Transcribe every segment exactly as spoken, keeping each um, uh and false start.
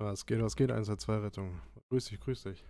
Was geht, was geht? eins zwei Rettung. Grüß dich, grüß dich.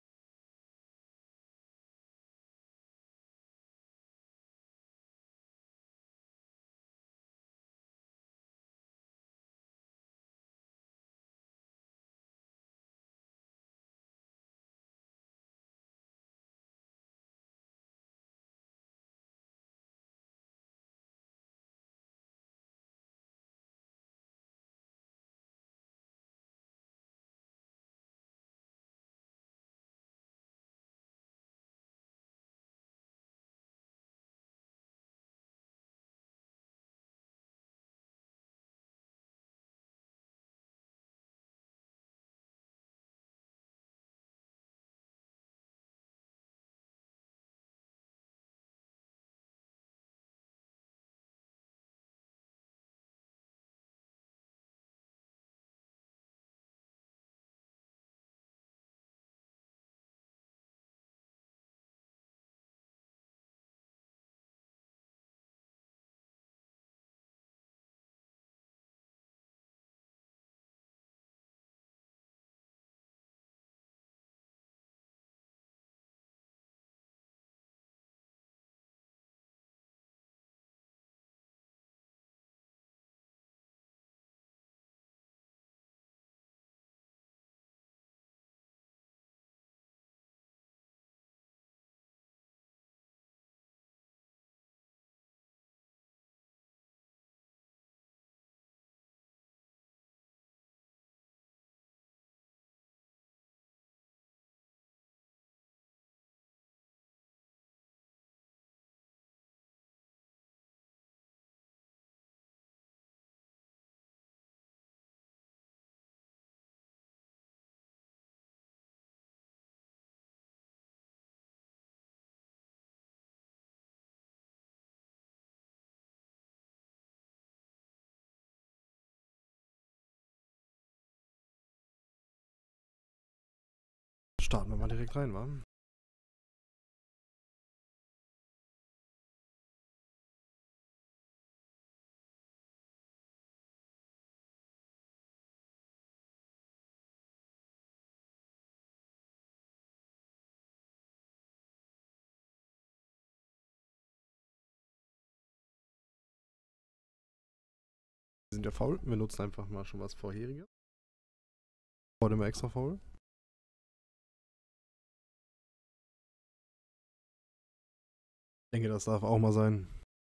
Starten wir mal direkt rein, wa? Wir sind ja faul. Wir nutzen einfach mal schon was Vorheriges. Heute mal extra faul. Ich denke, das darf auch mal sein.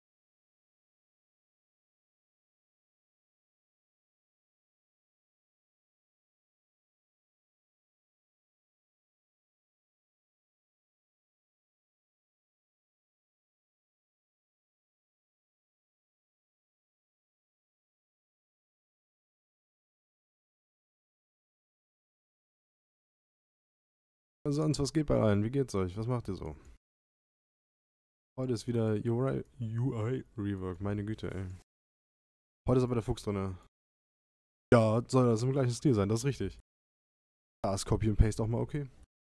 Sonst, was geht bei allen? Wie geht's euch? Was macht ihr so? Heute ist wieder U I Rework, meine Güte, ey. Heute ist aber der Fuchs drin. Ja, soll das im gleichen Stil sein, das ist richtig. Da ist Copy und Paste auch mal okay.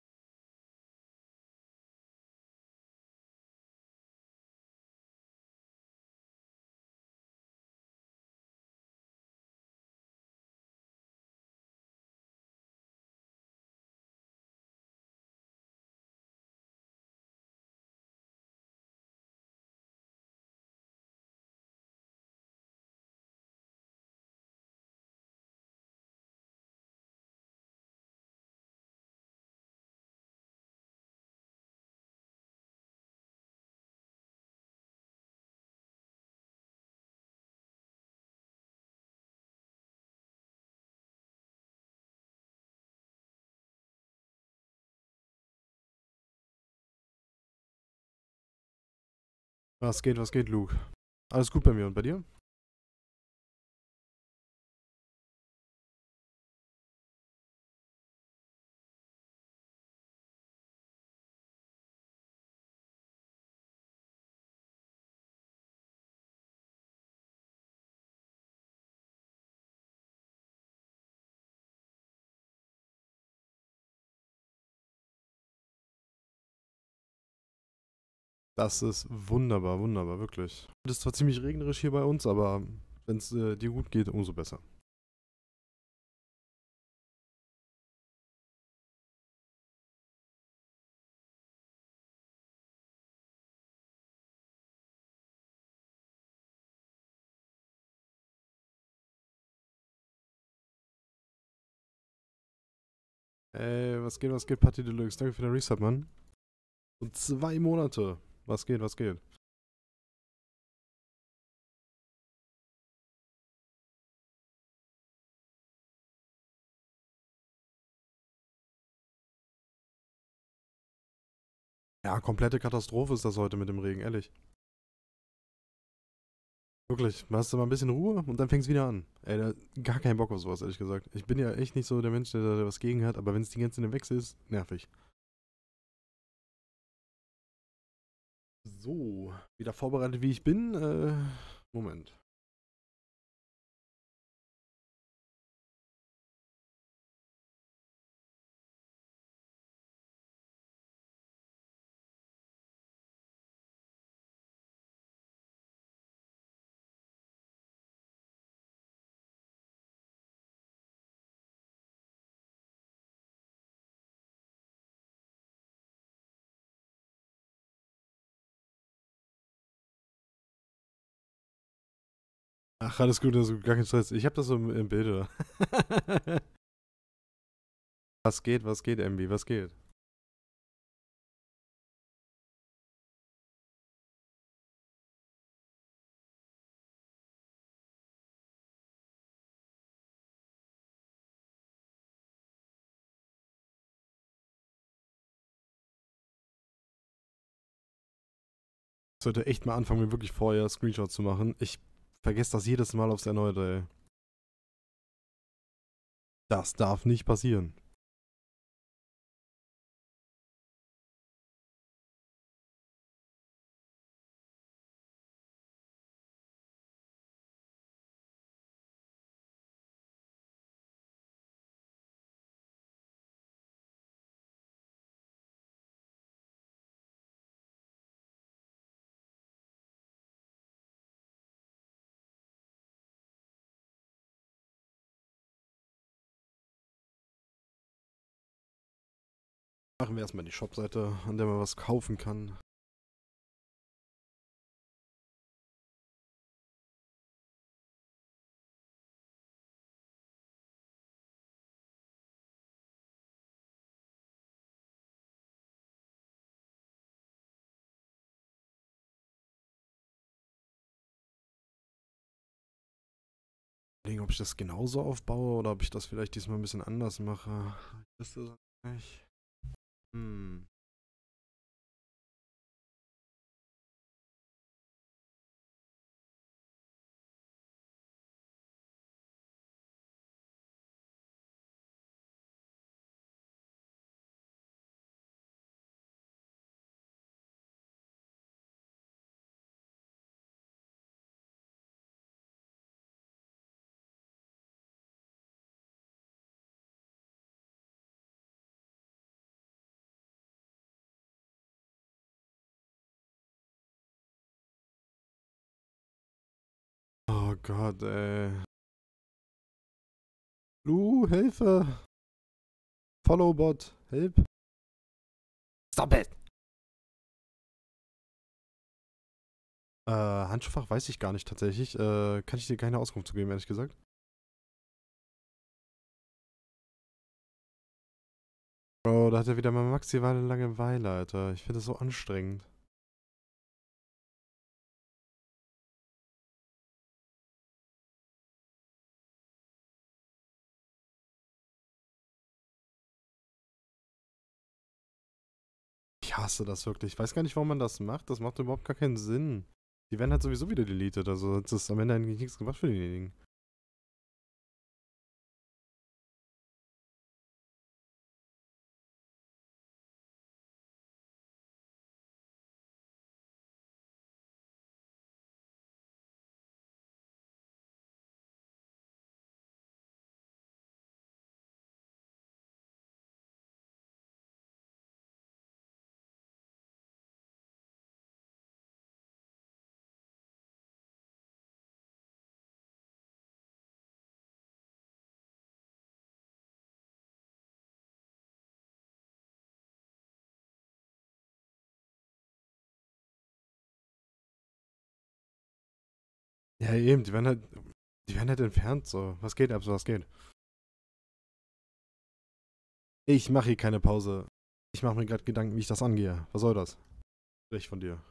Was geht, was geht, Luke? Alles gut bei mir und bei dir? Das ist wunderbar, wunderbar, wirklich. Es ist zwar ziemlich regnerisch hier bei uns, aber wenn es äh, dir gut geht, umso besser. Ey, was geht, was geht, Party Deluxe? Danke für den Resub, Mann. Und zwei Monate. Was geht, was geht? Ja, komplette Katastrophe ist das heute mit dem Regen, ehrlich. Wirklich, hast du mal ein bisschen Ruhe und dann fängt's wieder an. Ey, da, gar keinen Bock auf sowas, ehrlich gesagt. Ich bin ja echt nicht so der Mensch, der da was gegen hat, aber wenn es die ganze Zeit im Wechsel ist, nervig. So, wieder vorbereitet wie ich bin. Äh, Moment. Ach, alles gut, also gar kein Stress. Ich hab das so im, im Bilde. Was geht, was geht, M B, was geht? Ich sollte echt mal anfangen, mir wirklich vorher Screenshots zu machen. Ich vergesse das jedes Mal aufs Erneute, ey. Das darf nicht passieren. Machen wir erstmal die Shopseite, an der man was kaufen kann. Überlegen, ob ich das genauso aufbaue oder ob ich das vielleicht diesmal ein bisschen anders mache. Das ist nicht. Hm. Oh Gott, ey. Lu, Hilfe! Followbot, help! Stop it! Äh, Handschuhfach weiß ich gar nicht tatsächlich. Äh, kann ich dir keine Auskunft zu geben, ehrlich gesagt. Bro, da hat er wieder mal maximale Langeweile, Alter. Ich finde das so anstrengend. Ich hasse das wirklich. Ich weiß gar nicht, warum man das macht. Das macht überhaupt gar keinen Sinn. Die werden halt sowieso wieder deleted. Also, das ist am Ende eigentlich nichts gemacht für diejenigen. Ja, eben. Die werden halt, die werden halt entfernt, so. Was geht ab, so was geht. Ich mache hier keine Pause. Ich mache mir gerade Gedanken, wie ich das angehe. Was soll das? Schlecht von dir.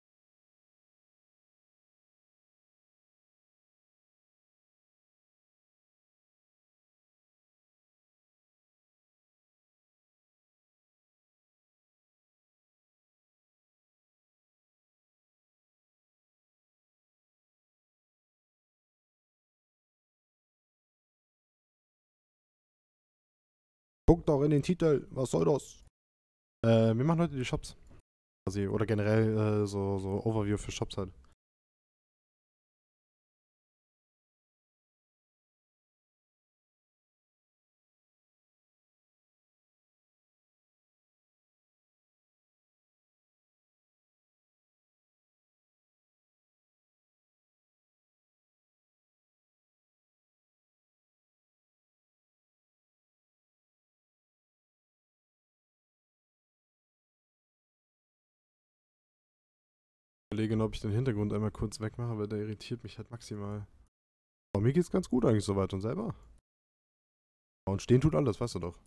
Guck doch in den Titel. Was soll das? Äh, wir machen heute die Shops. Quasi. Oder generell äh, so, so Overview für Shops halt. Ich überlege, ob ich den Hintergrund einmal kurz wegmache, weil der irritiert mich halt maximal. Aber mir geht's ganz gut eigentlich soweit und selber. Und stehen tut alles, weißt du doch.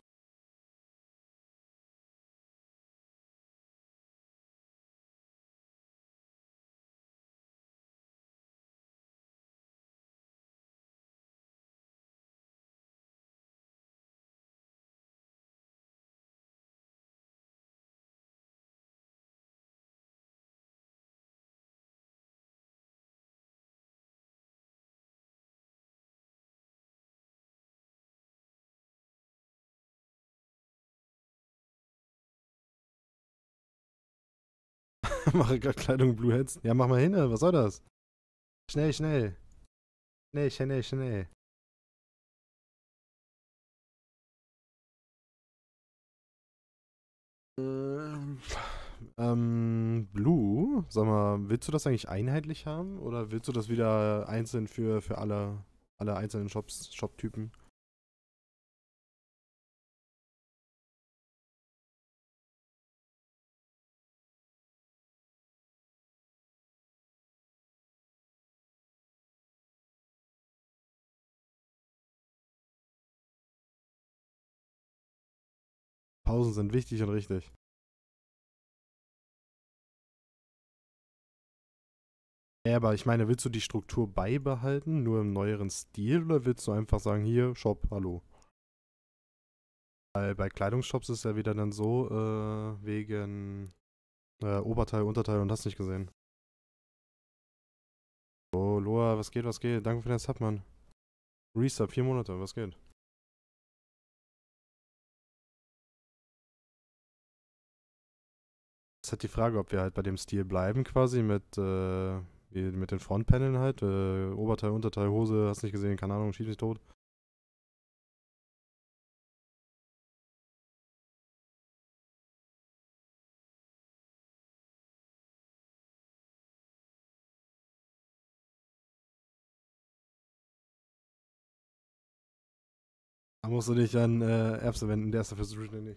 Mache gerade Kleidung Blue Heads. Ja, mach mal hin, was soll das? Schnell, schnell. Schnell, schnell, schnell. Ähm, ähm, Blue, sag mal, willst du das eigentlich einheitlich haben oder willst du das wieder einzeln für, für alle, alle einzelnen Shops, Shop-Typen? Pausen sind wichtig und richtig. Ja, aber ich meine, willst du die Struktur beibehalten, nur im neueren Stil, oder willst du einfach sagen, hier, Shop, hallo? Weil bei Kleidungsshops ist ja wieder dann so, äh, wegen äh, Oberteil, Unterteil und hast nicht gesehen. Oh, Loa, was geht, was geht? Danke für den Sub, Mann. Resub, vier Monate, was geht? Ist halt die Frage, ob wir halt bei dem Stil bleiben, quasi, mit, äh, wie mit den Frontpaneln halt. Äh, Oberteil, Unterteil, Hose, hast nicht gesehen, keine Ahnung, schieß mich tot. Da musst du dich an äh, Erbse wenden, der ist dafür zuständig.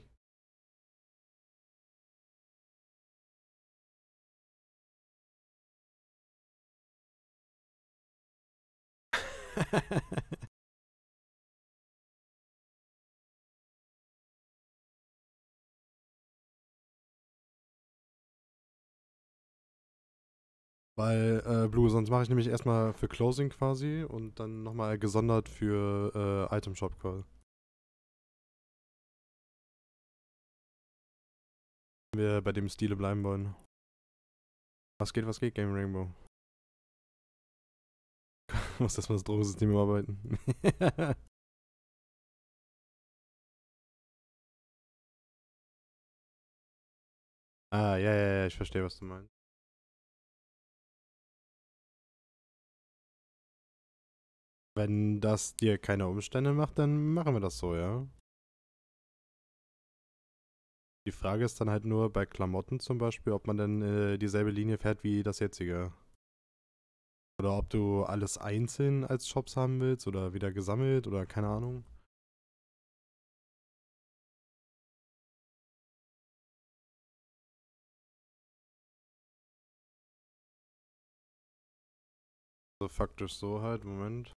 Weil, äh, Blue, sonst mache ich nämlich erstmal für Closing quasi und dann nochmal gesondert für äh, Item Shop Call. Wenn wir bei dem Stile bleiben wollen. Was geht, was geht, Game Rainbow? Muss erstmal das Drogensystem überarbeiten. Ah, ja, ja, ja, ich verstehe, was du meinst. Wenn das dir keine Umstände macht, dann machen wir das so, ja. Die Frage ist dann halt nur bei Klamotten zum Beispiel, ob man dann äh, dieselbe Linie fährt wie das jetzige. Oder ob du alles einzeln als Shops haben willst oder wieder gesammelt oder keine Ahnung. Also faktisch so halt, Moment.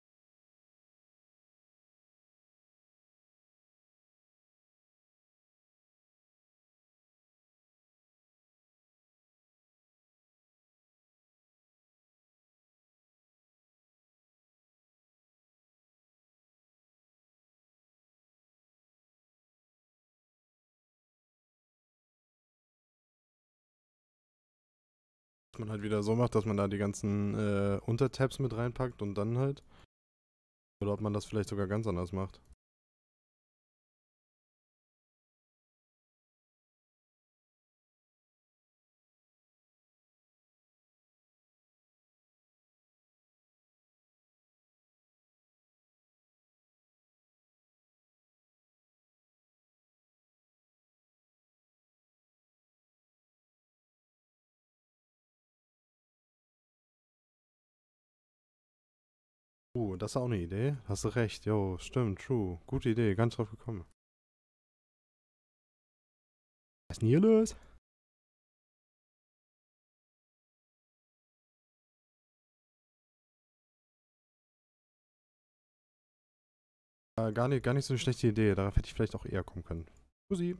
Dass man halt wieder so macht, dass man da die ganzen äh, Untertabs mit reinpackt und dann halt. Oder ob man das vielleicht sogar ganz anders macht. Uh, das ist auch eine Idee. Hast du recht. Jo, stimmt, true. Gute Idee, ganz drauf gekommen. Was ist denn hier los? Äh, gar, nicht, gar nicht so eine schlechte Idee. Darauf hätte ich vielleicht auch eher kommen können. Susi.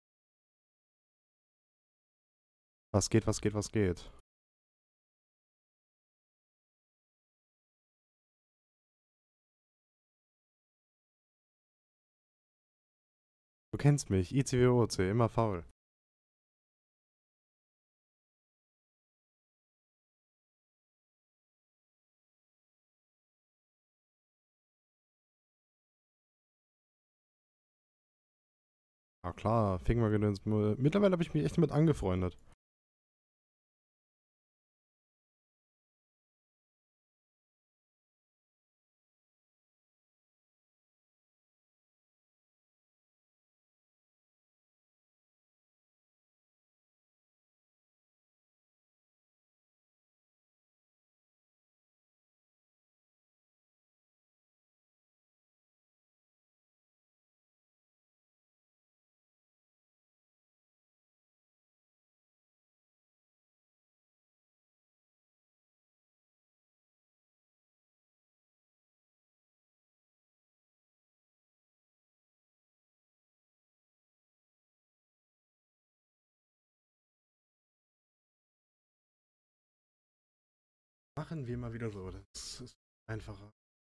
Was geht, was geht, was geht? Du kennst mich. I C W O C, immer faul. Ja klar, Fingmergedöns. Mittlerweile habe ich mich echt damit angefreundet. Machen wir mal wieder so. Das ist einfacher.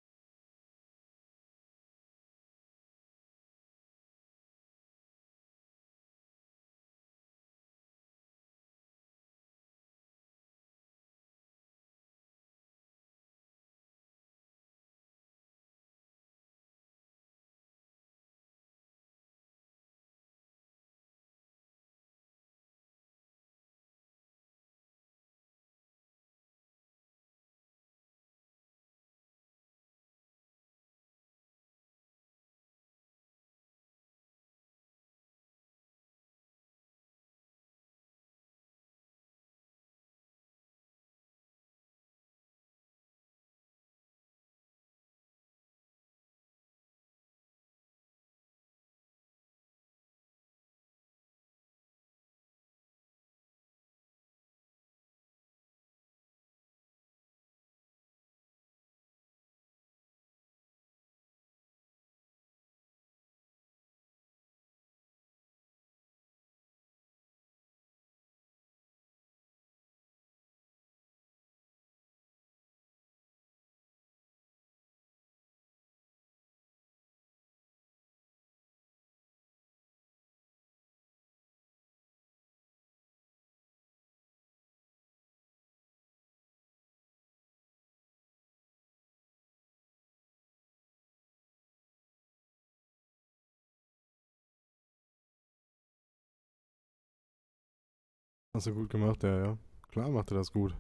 Hast du gut gemacht, ja, ja. Klar macht er das gut.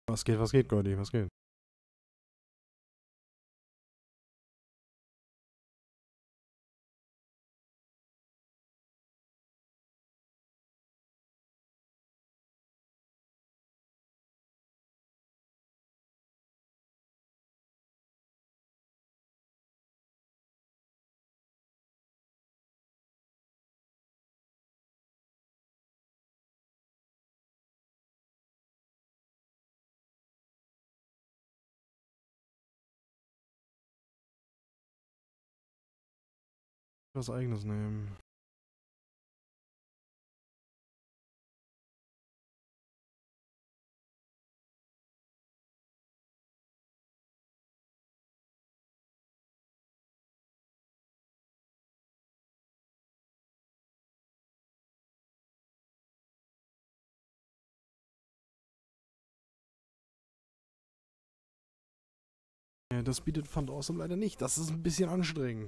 Was geht, was geht, Gordy, was geht? Was eigenes nehmen. Ja, das bietet Fund Awesome leider nicht. Das ist ein bisschen anstrengend.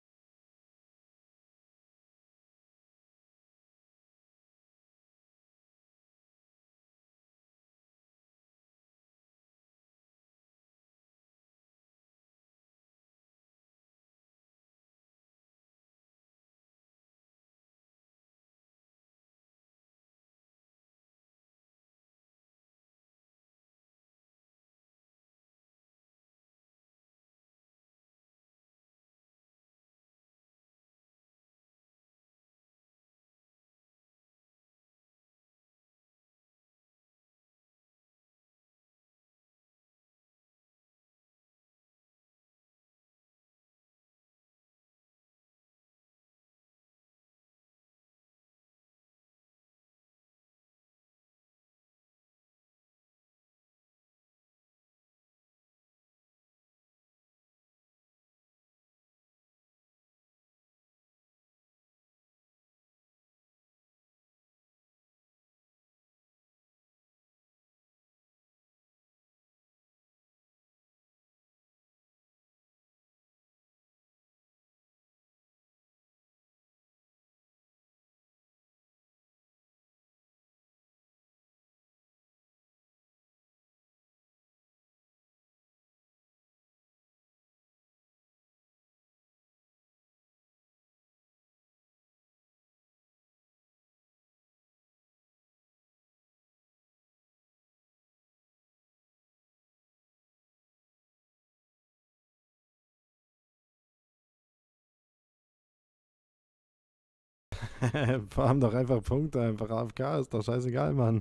Farm doch einfach Punkte, einfach A F K, ist doch scheißegal, Mann.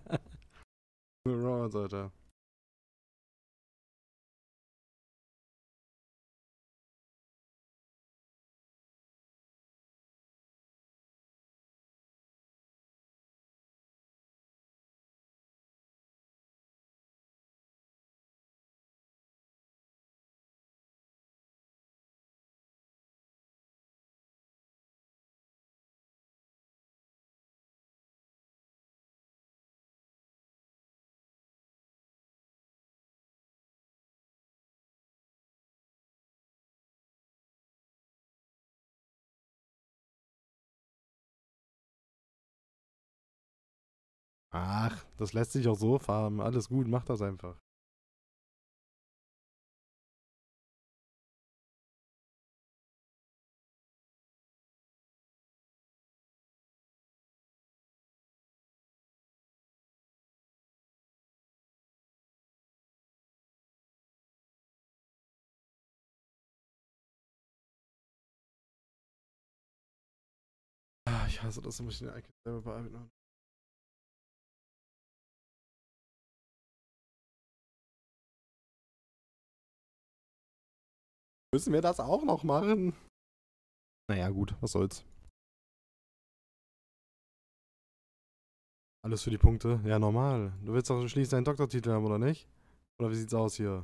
Raw, Alter. Ach, das lässt sich auch so farmen. Alles gut, mach das einfach. Ah, ich hasse das, muss ich den Icon selber bearbeiten. Müssen wir das auch noch machen? Naja, gut, was soll's. Alles für die Punkte? Ja, normal. Du willst doch schließlich deinen Doktortitel haben, oder nicht? Oder wie sieht's aus hier?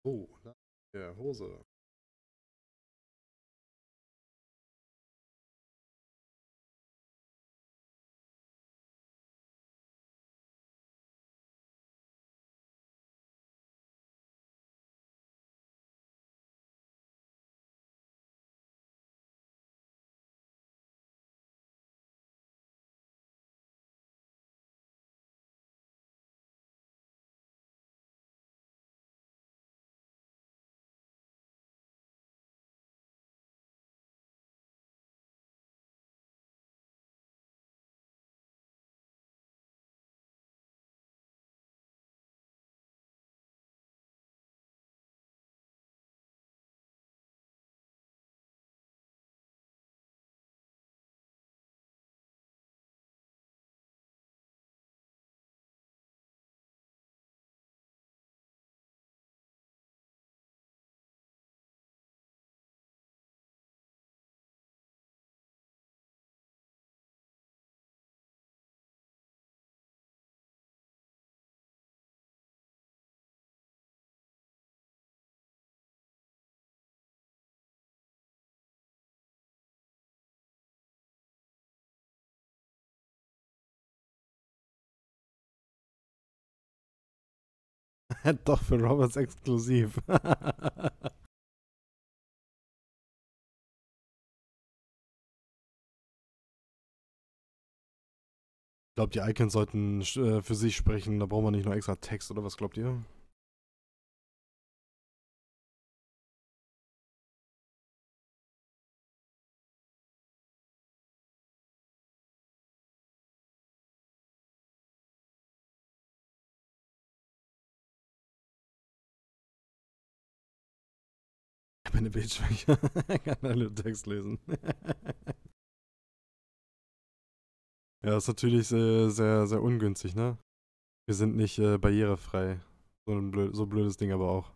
Oh, ja, Hose. Doch, für Roberts exklusiv. Ich glaube, die Icons sollten äh, für sich sprechen. Da braucht man nicht nur extra Text, oder was glaubt ihr? Ich habe eine Bildschwäche. Ich kann alle Text lesen. Ja, ist natürlich sehr, sehr, sehr ungünstig, ne? Wir sind nicht äh, barrierefrei. So ein blöd, so blödes Ding aber auch.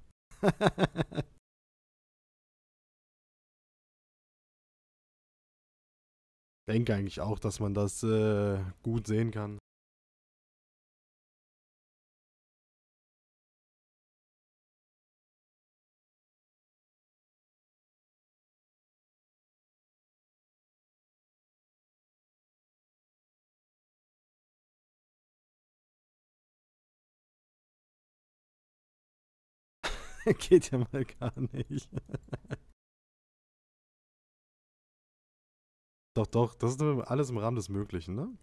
Ich denke eigentlich auch, dass man das äh, gut sehen kann. Geht ja mal gar nicht. Doch, doch, das ist nur alles im Rahmen des Möglichen, ne?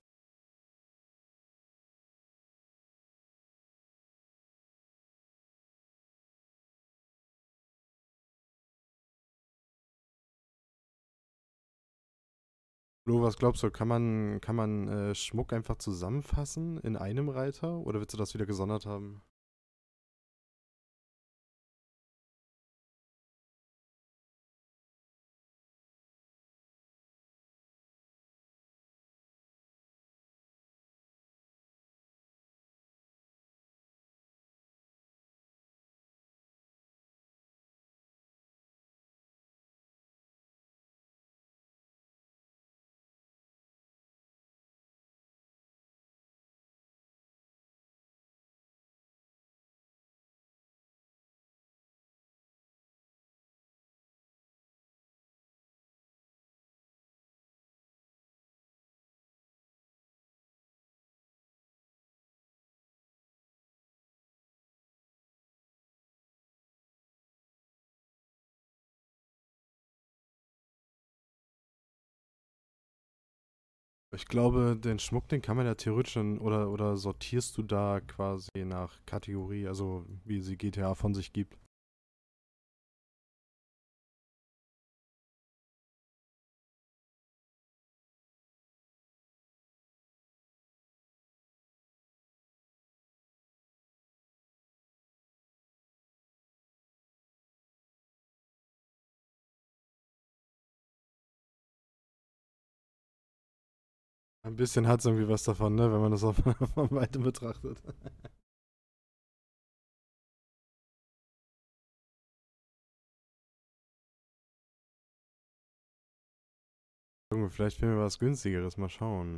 Flo, was glaubst du, kann man, kann man äh, Schmuck einfach zusammenfassen in einem Reiter? Oder willst du das wieder gesondert haben? Ich glaube, den Schmuck, den kann man ja theoretisch dann, oder, oder sortierst du da quasi nach Kategorie, also wie sie G T A von sich gibt. Ein bisschen hat es irgendwie was davon, ne, wenn man das auf, von Weitem betrachtet. Junge, vielleicht finden wir was günstigeres, mal schauen.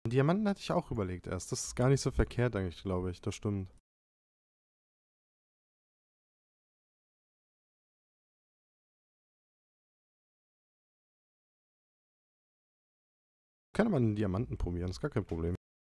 Diamanten hatte ich auch überlegt erst. Das ist gar nicht so verkehrt eigentlich, glaube ich. Das stimmt. Kann man einen Diamanten probieren, ist gar kein Problem.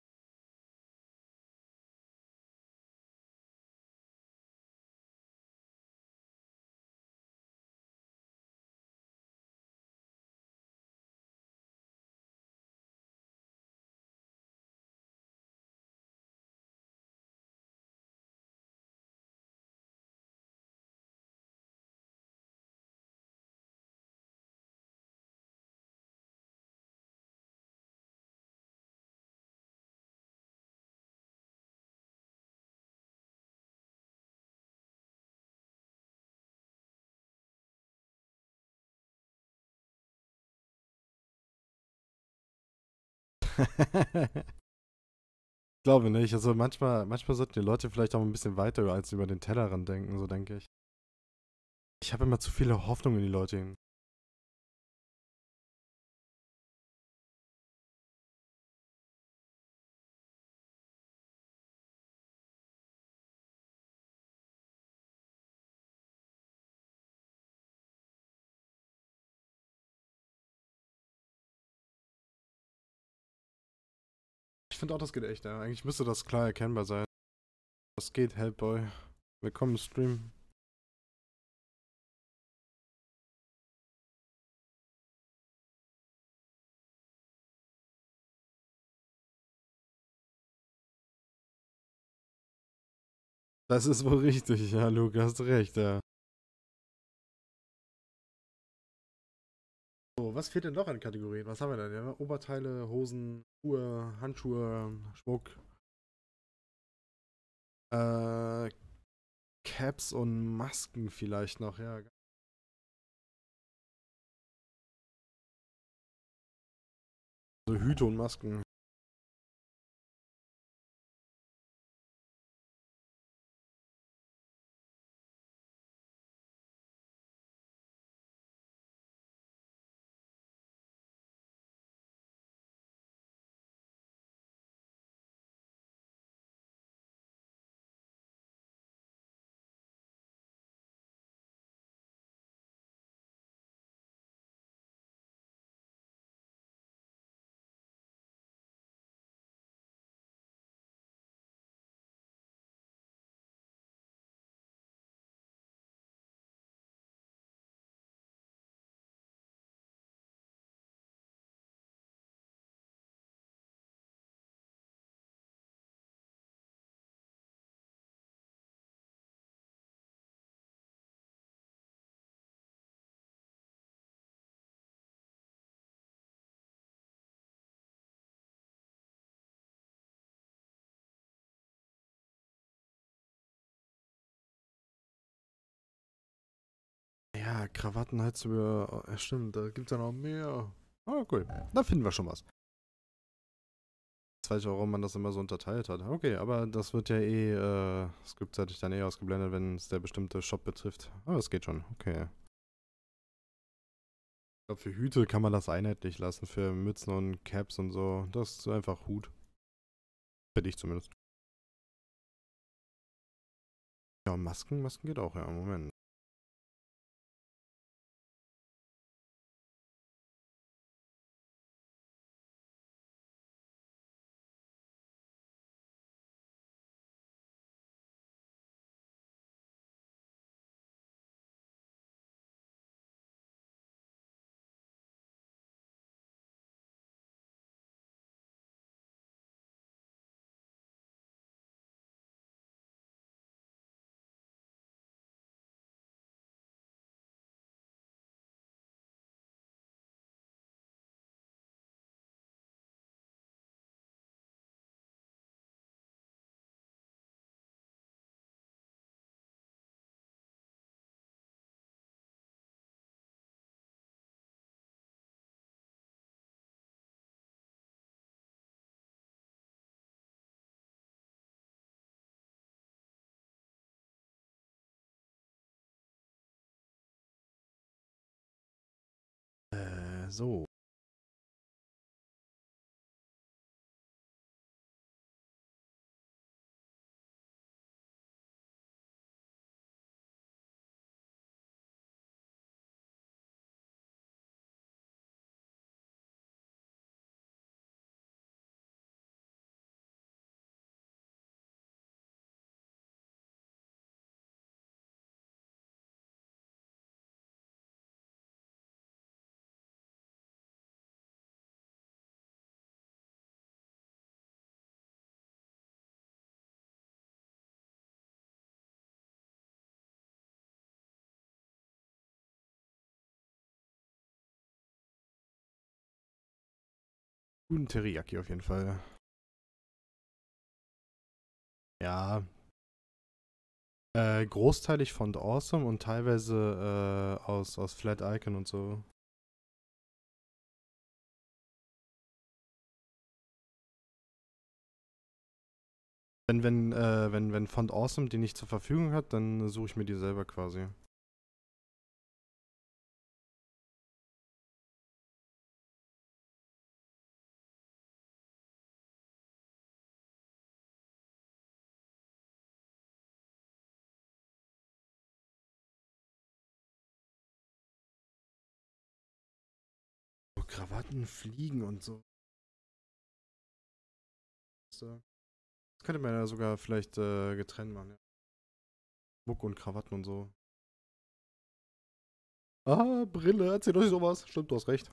Ich glaube nicht. Also manchmal, manchmal sollten die Leute vielleicht auch ein bisschen weiter als über den Tellerrand denken, so denke ich. Ich habe immer zu viele Hoffnungen in die Leute hin. Ich finde auch, das geht echt, ja. Eigentlich müsste das klar erkennbar sein. Was geht, Hellboy? Willkommen im Stream. Das ist wohl richtig, ja, Luke, hast recht, ja. So, was fehlt denn noch an Kategorien? Was haben wir denn? Ja? Oberteile, Hosen, Schuhe, Handschuhe, Schmuck, äh, Caps und Masken vielleicht noch, ja. So Hüte und Masken. Ja, Krawatten halt über. Ja, stimmt, da gibt's ja noch mehr. Ah, cool. Da finden wir schon was. Jetzt weiß ich auch, warum man das immer so unterteilt hat. Okay, aber das wird ja eh äh, skriptseitig dann eh ausgeblendet, wenn es der bestimmte Shop betrifft. Aber es geht schon. Okay. Ich glaube, für Hüte kann man das einheitlich lassen. Für Mützen und Caps und so. Das ist einfach Hut. Für dich zumindest. Ja, und Masken, Masken geht auch, ja. Moment. Äh, so. Guten Teriyaki auf jeden Fall. Ja, äh, großteilig von Awesome und teilweise äh, aus, aus Flat Icon und so. Wenn, wenn, äh, wenn, wenn Font Awesome die nicht zur Verfügung hat, dann suche ich mir die selber quasi. So Krawatten, Fliegen und so. So. Das könnte man ja sogar vielleicht äh, getrennt machen, ja. Muck und Krawatten und so. Ah, Brille, erzähl euch sowas. Stimmt, du hast recht.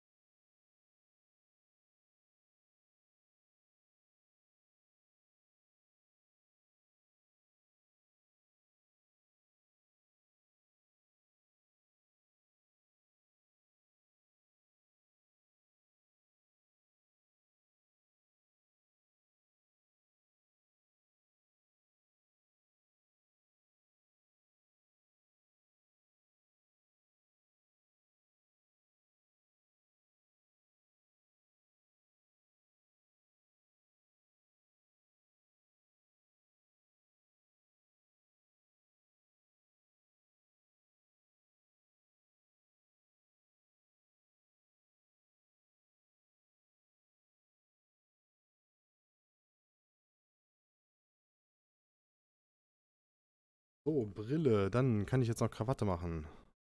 So, Brille. Dann kann ich jetzt noch Krawatte machen.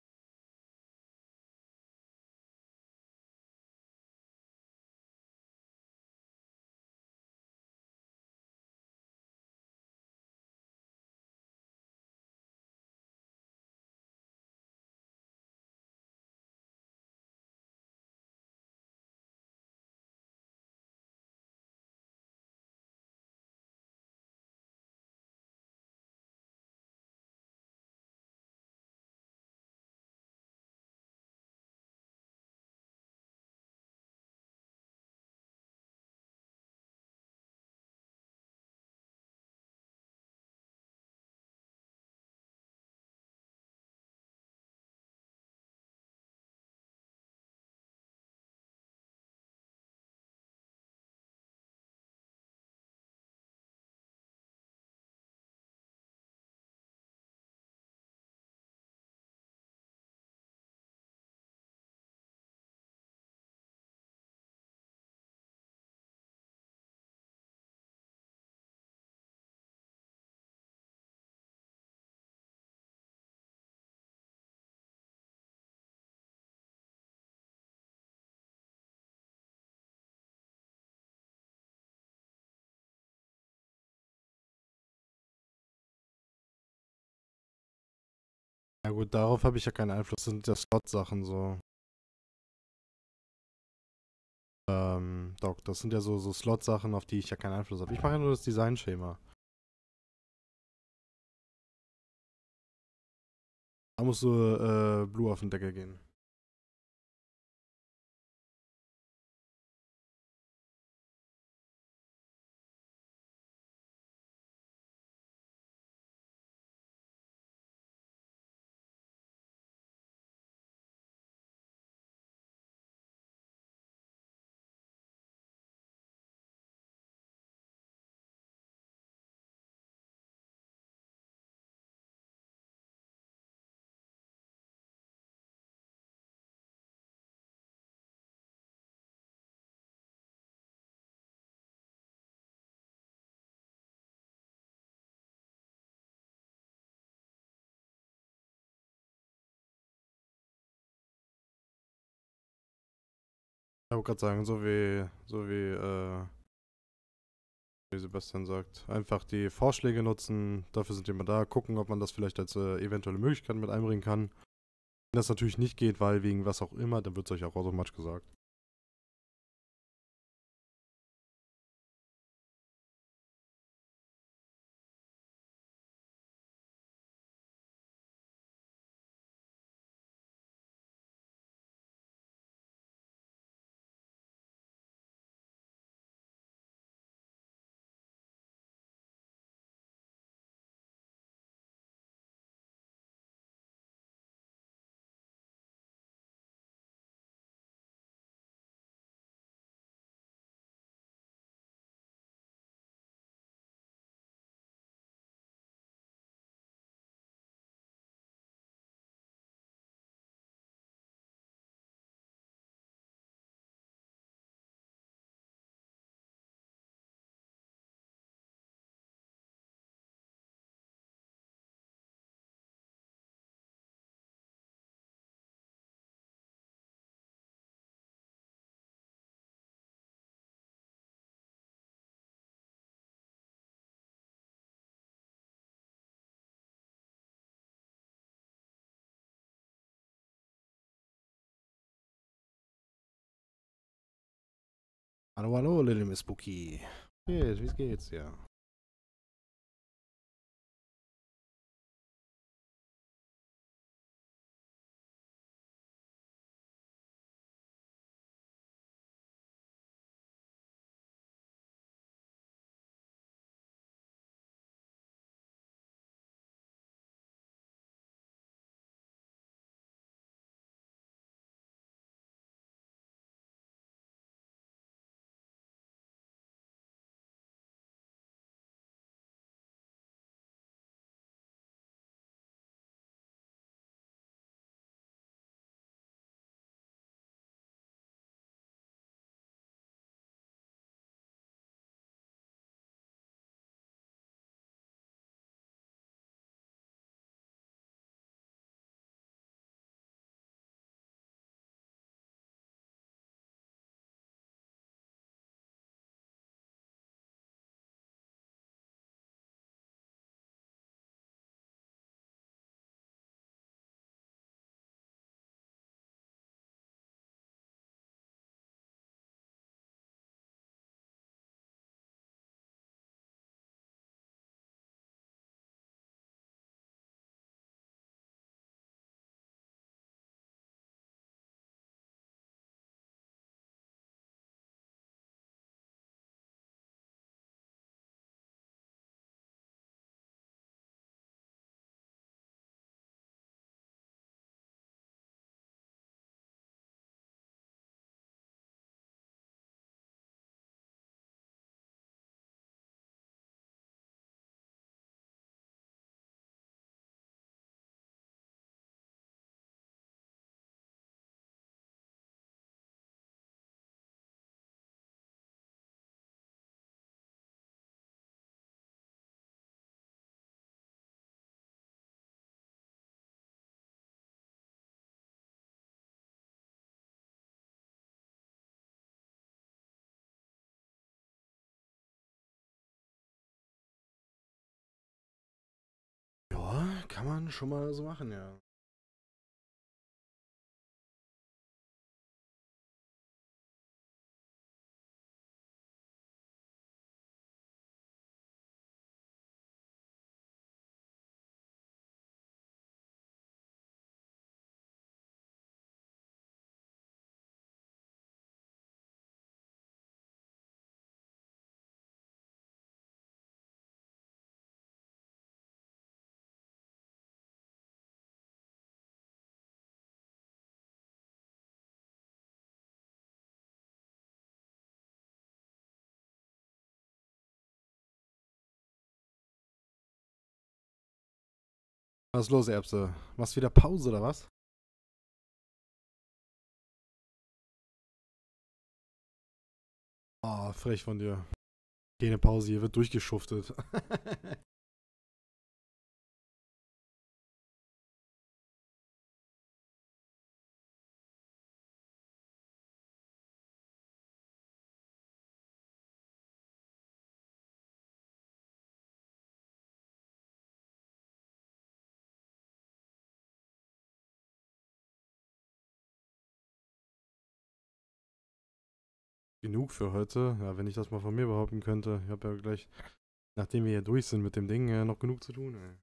Ja gut, darauf habe ich ja keinen Einfluss. Das sind ja Slot-Sachen so. Ähm, Doc, das sind ja so, so Slot-Sachen, auf die ich ja keinen Einfluss habe. Ich mache ja nur das Designschema. Da musst du äh, Blue auf den Deckel gehen. Ich wollte gerade sagen, so wie, so wie, äh, wie Sebastian sagt. Einfach die Vorschläge nutzen, dafür sind die immer da, gucken, ob man das vielleicht als äh, eventuelle Möglichkeit mit einbringen kann. Wenn das natürlich nicht geht, weil wegen was auch immer, dann wird es euch auch automatisch gesagt. Hallo, hallo, Little Miss Spooky. Geht, wie geht's dir? Ja, kann man schon mal so machen, ja. Was ist los, Erbse? Machst wieder Pause oder was? Oh, frech von dir. Keine Pause, hier wird durchgeschuftet. Genug für heute. Ja, wenn ich das mal von mir behaupten könnte. Ich habe ja gleich, nachdem wir hier durch sind mit dem Ding, ja, noch genug zu tun, ey.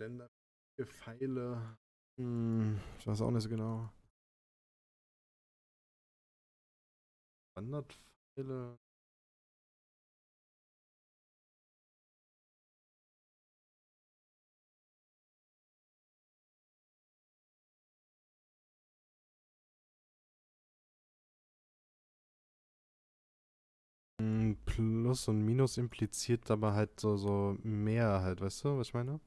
denn da für Pfeile? Hm, ich weiß auch nicht so genau. Standardpfeile? Hm, Plus und Minus impliziert aber halt so, so mehr halt, weißt du, was ich meine?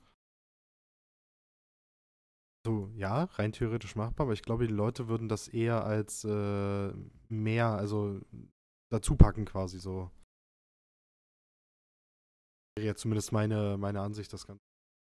So, ja, rein theoretisch machbar, aber ich glaube, die Leute würden das eher als äh, mehr, also dazu packen quasi so. Wäre jetzt zumindest meine, meine Ansicht, das Ganze.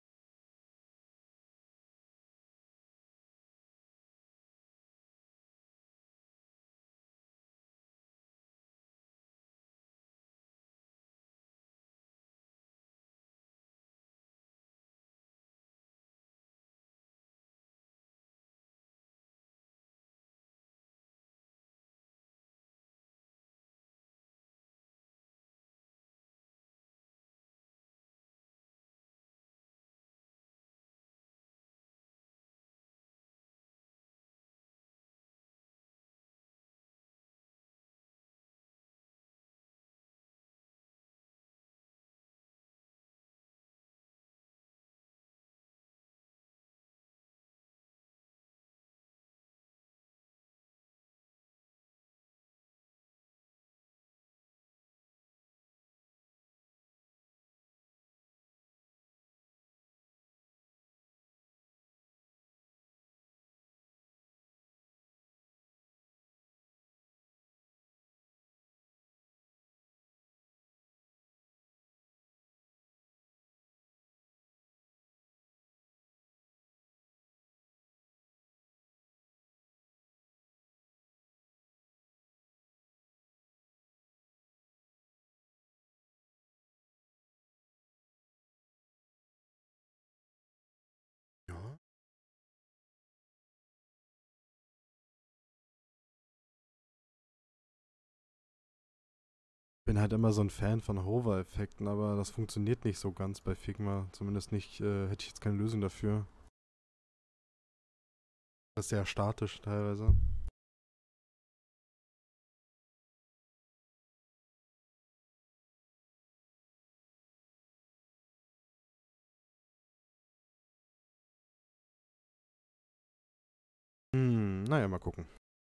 Ja. Bin halt immer so ein Fan von Hover-Effekten, aber das funktioniert nicht so ganz bei Figma. Zumindest nicht, äh, hätte ich jetzt keine Lösung dafür. Das ist sehr statisch teilweise. Hm, naja, mal gucken.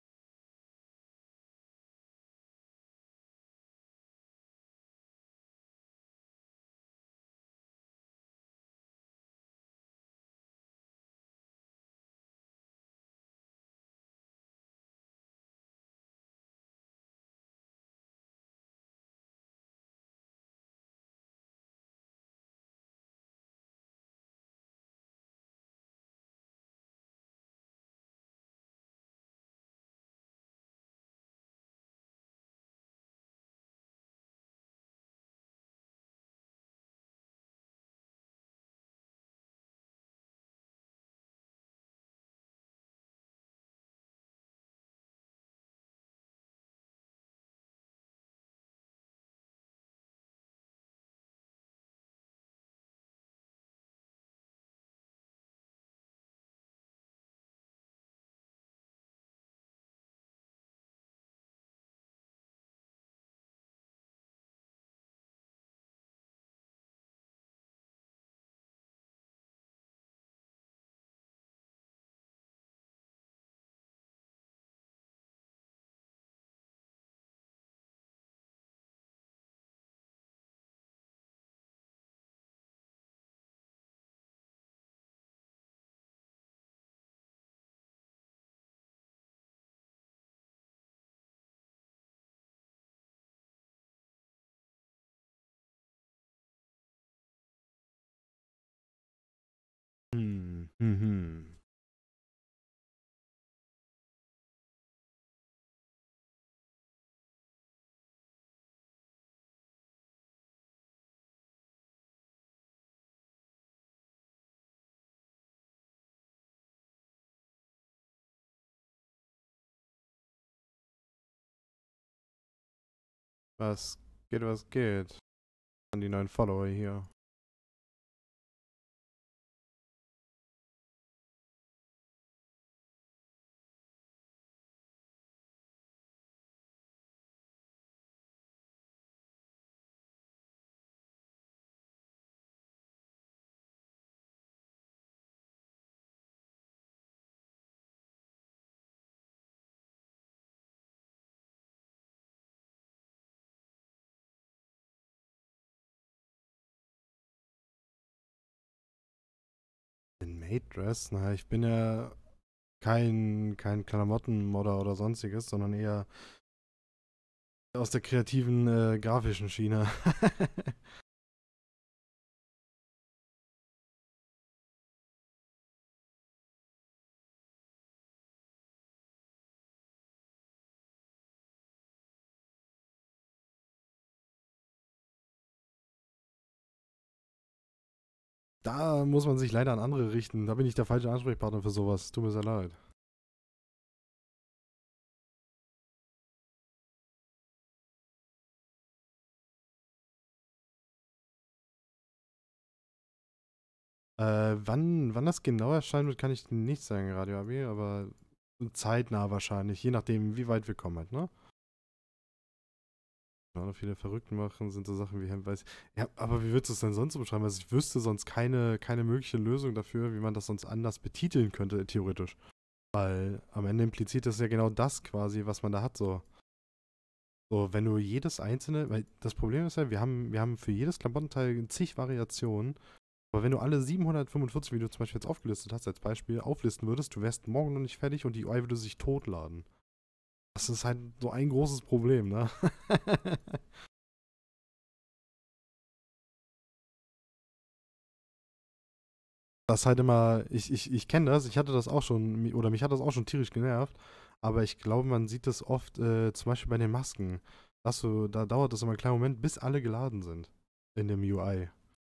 Hm, hm, hm. Was geht, was geht? An die neuen Follower hier. Made Dress? Naja, ich bin ja kein, kein Klamottenmodder oder sonstiges, sondern eher aus der kreativen, äh, grafischen Schiene. Da muss man sich leider an andere richten. Da bin ich der falsche Ansprechpartner für sowas. Tut mir sehr leid. Äh, wann, wann das genau erscheinen wird, kann ich nicht sagen, Radio A B, aber zeitnah wahrscheinlich, je nachdem, wie weit wir kommen halt, ne? Ja, viele verrückt machen, sind so Sachen wie Hemd weiß. Ja, aber wie würdest du es denn sonst umschreiben? Also ich wüsste sonst keine, keine mögliche Lösung dafür, wie man das sonst anders betiteln könnte, theoretisch. Weil am Ende impliziert das ja genau das quasi, was man da hat, so. So, wenn du jedes einzelne, weil das Problem ist ja, wir haben, wir haben für jedes Klamottenteil zig Variationen, aber wenn du alle siebenhundertfünfundvierzig, wie du zum Beispiel jetzt aufgelistet hast, als Beispiel, auflisten würdest, du wärst morgen noch nicht fertig und die U I würde sich totladen. Das ist halt so ein großes Problem, ne? Das ist halt immer, ich, ich, ich kenne das, ich hatte das auch schon, mi- oder mich hat das auch schon tierisch genervt, aber ich glaube, man sieht das oft, äh, zum Beispiel bei den Masken. Dass du, da dauert das immer einen kleinen Moment, bis alle geladen sind in dem U I.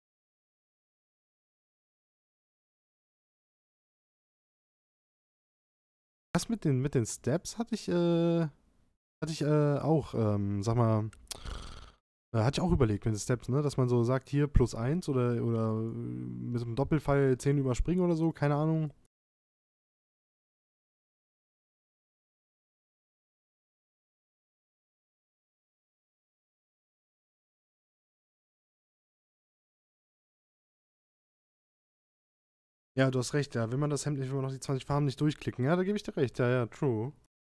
Das mit den, mit den Steps hatte ich, äh, hatte ich äh, auch, ähm, sag mal, äh, hatte ich auch überlegt mit den Steps, ne? Dass man so sagt, hier plus eins oder, oder äh, mit einem Doppelpfeil zehn überspringen oder so, keine Ahnung. Ja, du hast recht, ja. Will man das Hemd nicht, will man noch die zwanzig Farben nicht durchklicken. Ja, da gebe ich dir recht, ja, ja, true.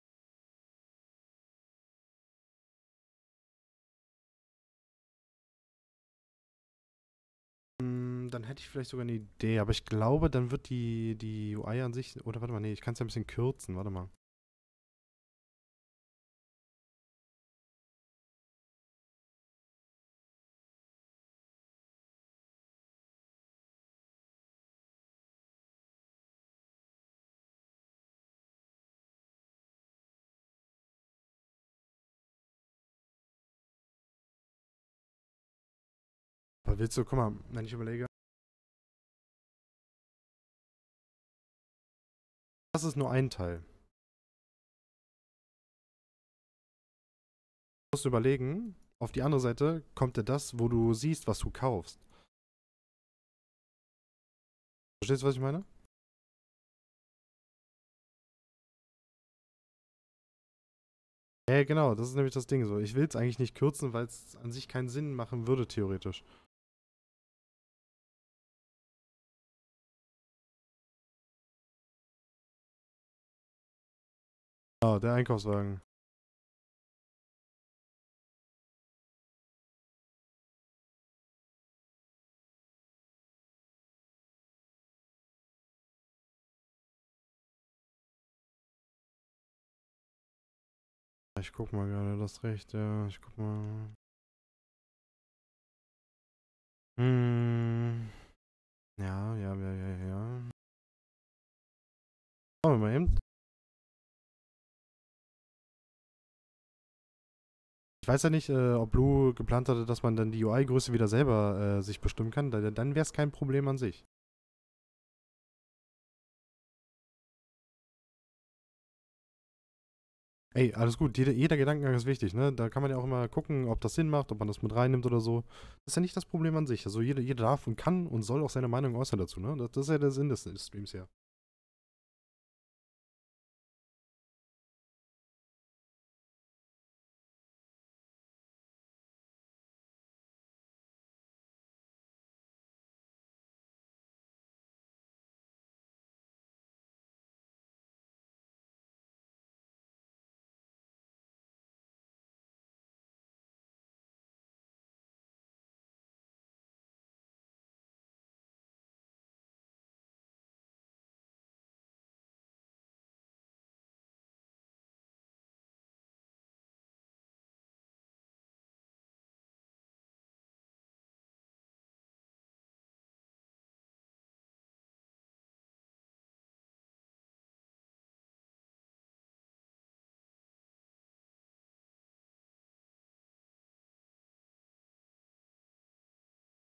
Hm, dann hätte ich vielleicht sogar eine Idee, aber ich glaube, dann wird die, die U I an sich, oder warte mal, nee, ich kann es ja ein bisschen kürzen, warte mal. Aber willst du, guck mal, wenn ich überlege, das ist nur ein Teil. Du musst überlegen, auf die andere Seite kommt dir das, wo du siehst, was du kaufst. Verstehst du, was ich meine? Ja, genau, das ist nämlich das Ding so. Ich will es eigentlich nicht kürzen, weil es an sich keinen Sinn machen würde, theoretisch. Ah, der Einkaufswagen. Ich guck mal gerade, das recht, ja, ich guck mal. Hm, ja, ja, ja, ja, ja. Schauen wir mal eben. Ich weiß ja nicht, äh, ob Blue geplant hatte, dass man dann die U I-Größe wieder selber äh, sich bestimmen kann. Da, dann wäre es kein Problem an sich. Ey, alles gut. Jeder, jeder Gedankengang ist wichtig, ne? Da kann man ja auch immer gucken, ob das Sinn macht, ob man das mit reinnimmt oder so. Das ist ja nicht das Problem an sich. Also jeder, jeder darf und kann und soll auch seine Meinung äußern dazu, ne? Das, das ist ja der Sinn des, des Streams ja.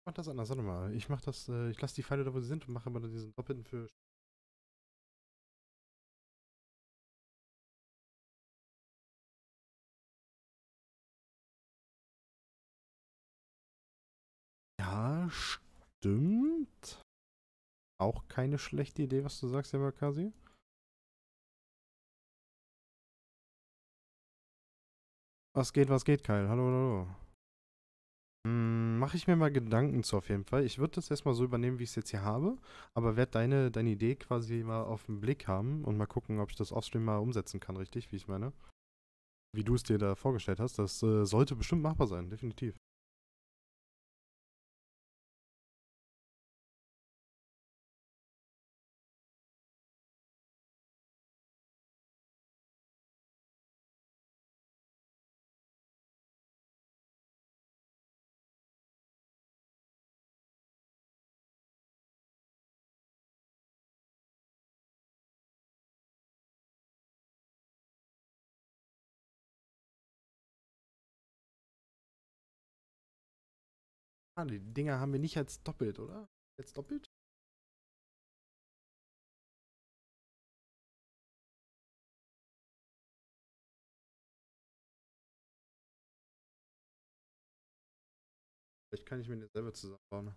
Mach das anders, warte mal. Ich mach das, äh, ich lasse die Pfeile da, wo sie sind und mache aber diesen doppelten für. Ja, stimmt. Auch keine schlechte Idee, was du sagst, Yamakasi. Was geht, was geht, Kyle? Hallo, hallo. Hm, mache ich mir mal Gedanken zu auf jeden Fall. Ich würde das erstmal so übernehmen, wie ich es jetzt hier habe, aber werde deine, deine Idee quasi mal auf den Blick haben und mal gucken, ob ich das offstream mal umsetzen kann, richtig, wie ich meine. Wie du es dir da vorgestellt hast. Das äh, sollte bestimmt machbar sein, definitiv. Ah, die Dinger haben wir nicht als doppelt, oder? Jetzt doppelt? Vielleicht kann ich mir den selber zusammenbauen.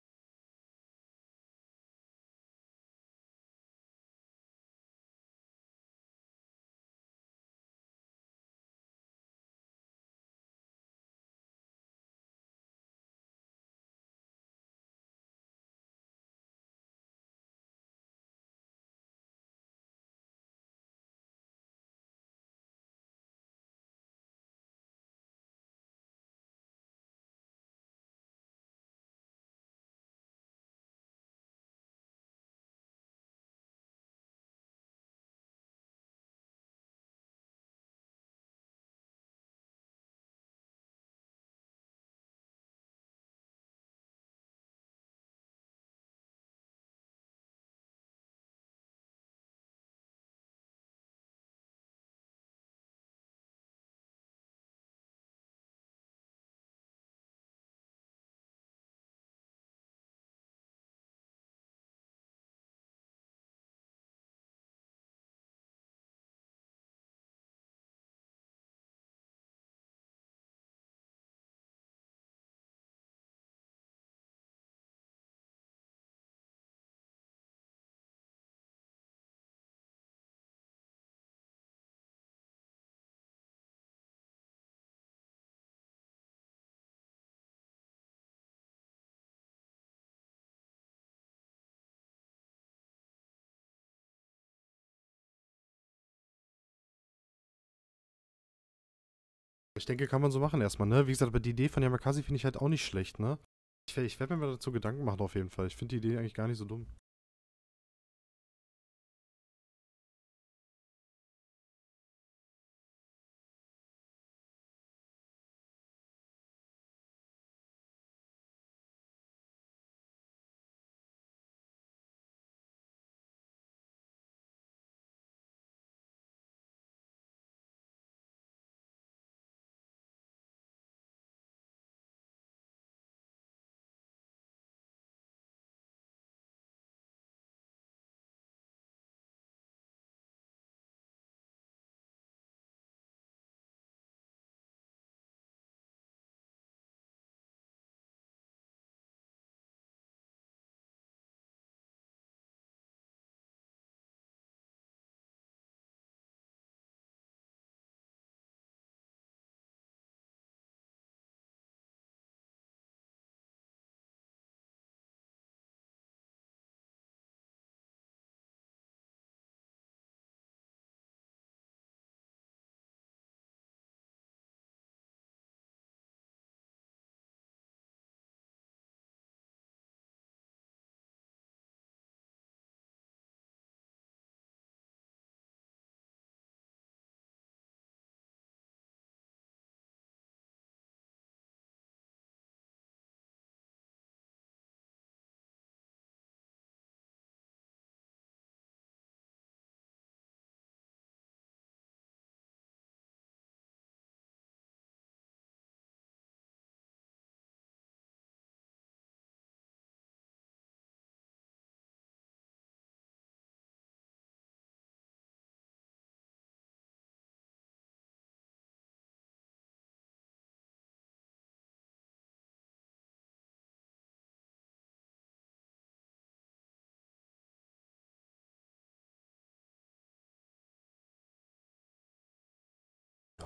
Ich denke, kann man so machen erstmal, ne? Wie gesagt, aber die Idee von Yamakasi finde ich halt auch nicht schlecht, ne? Ich, ich werde mir mal dazu Gedanken machen auf jeden Fall. Ich finde die Idee eigentlich gar nicht so dumm.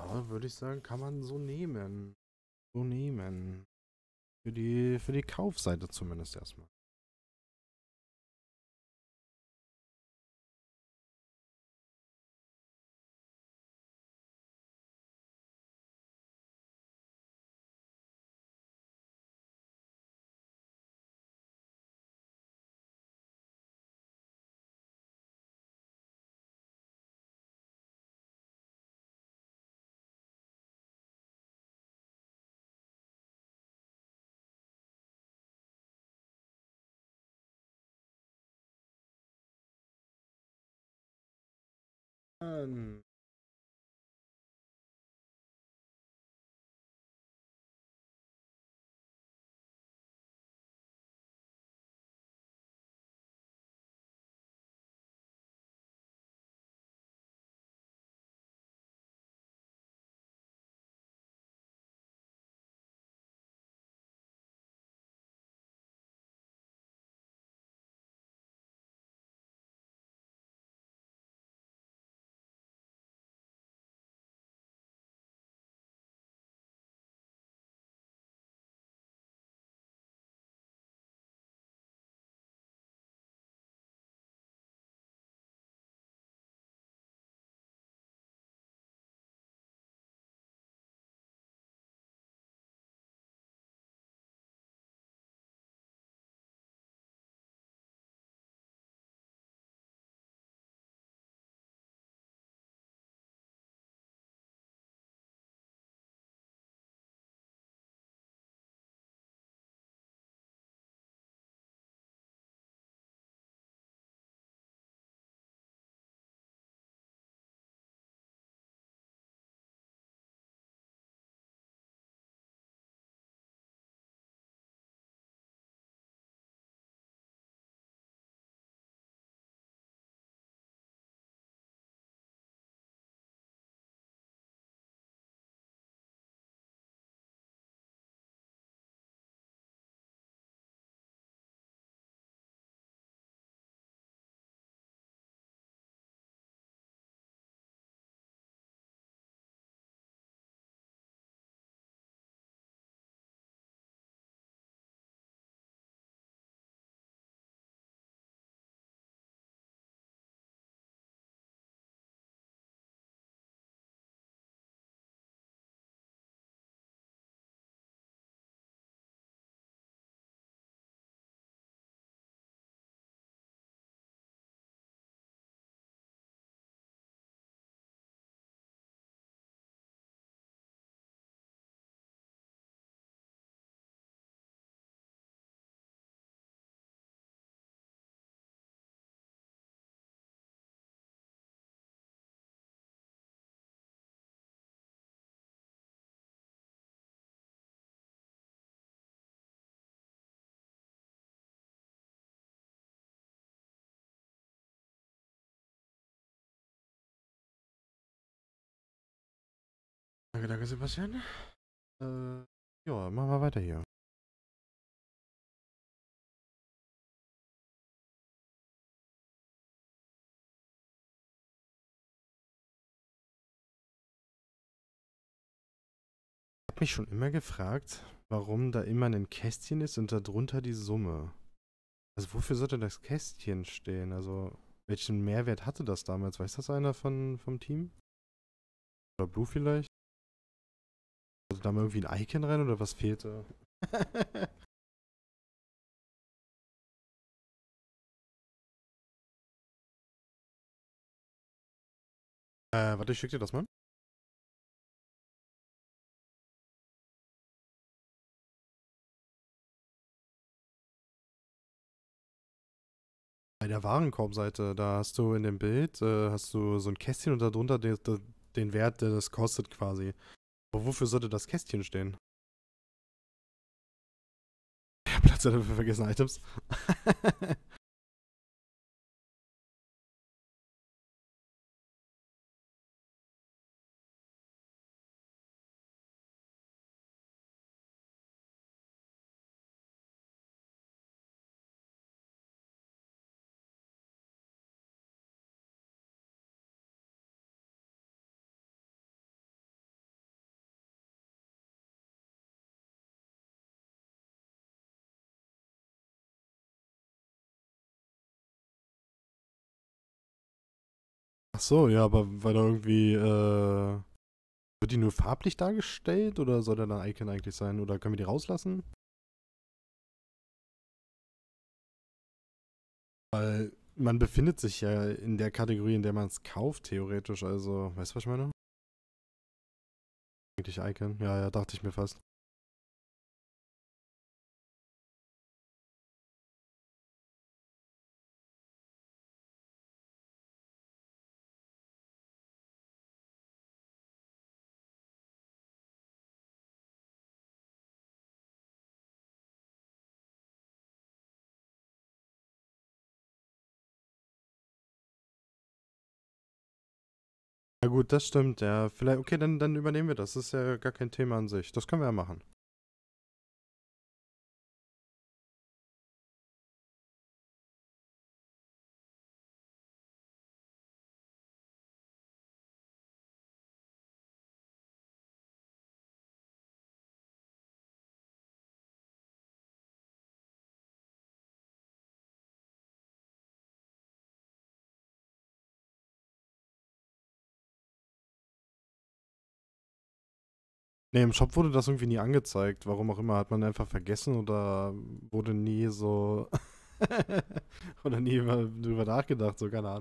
Ja, würde ich sagen, kann man so nehmen. So nehmen. Für die, für die Kaufseite zumindest erstmal. Ähm, danke, danke, Sebastian. Äh, ja, machen wir weiter hier. Ich habe mich schon immer gefragt, warum da immer ein Kästchen ist und darunter die Summe. Also wofür sollte das Kästchen stehen? Also welchen Mehrwert hatte das damals? Weiß das einer von, vom Team? Oder Blue vielleicht? Also da mal irgendwie ein Icon rein oder was fehlte? äh, warte, ich schick dir das mal. Bei der Warenkorbseite, da hast du in dem Bild, äh, hast du so ein Kästchen und darunter den, den Wert, der das kostet quasi. Aber wofür sollte das Kästchen stehen? Ja, Platz für vergessene Items. Ach so, ja, aber weil da irgendwie, äh, wird die nur farblich dargestellt oder soll da ein Icon eigentlich sein? Oder können wir die rauslassen? Weil man befindet sich ja in der Kategorie, in der man es kauft, theoretisch. Also, weißt du, was ich meine? Eigentlich Icon. Ja, ja, dachte ich mir fast. Ja gut, das stimmt, ja. Vielleicht, okay, dann, dann übernehmen wir das. Das ist ja gar kein Thema an sich. Das können wir ja machen. Nee, im Shop wurde das irgendwie nie angezeigt. Warum auch immer, hat man einfach vergessen oder wurde nie so oder nie über- drüber nachgedacht, so keine Ahnung.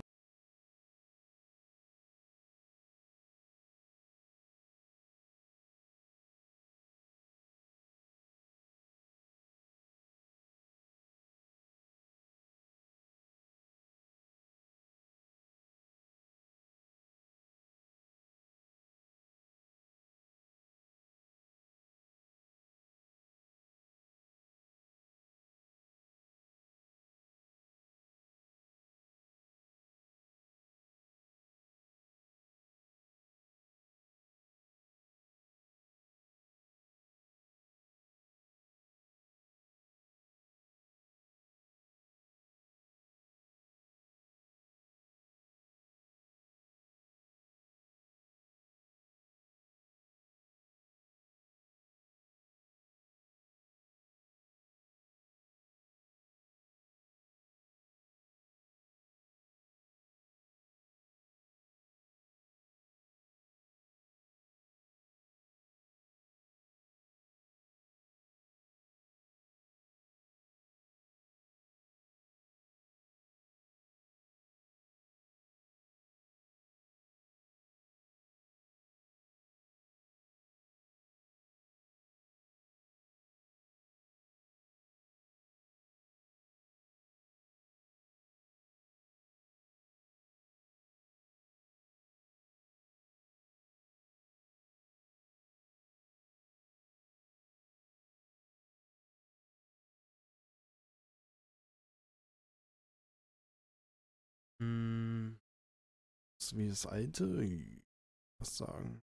Hm, ist wie das alte? Was sagen?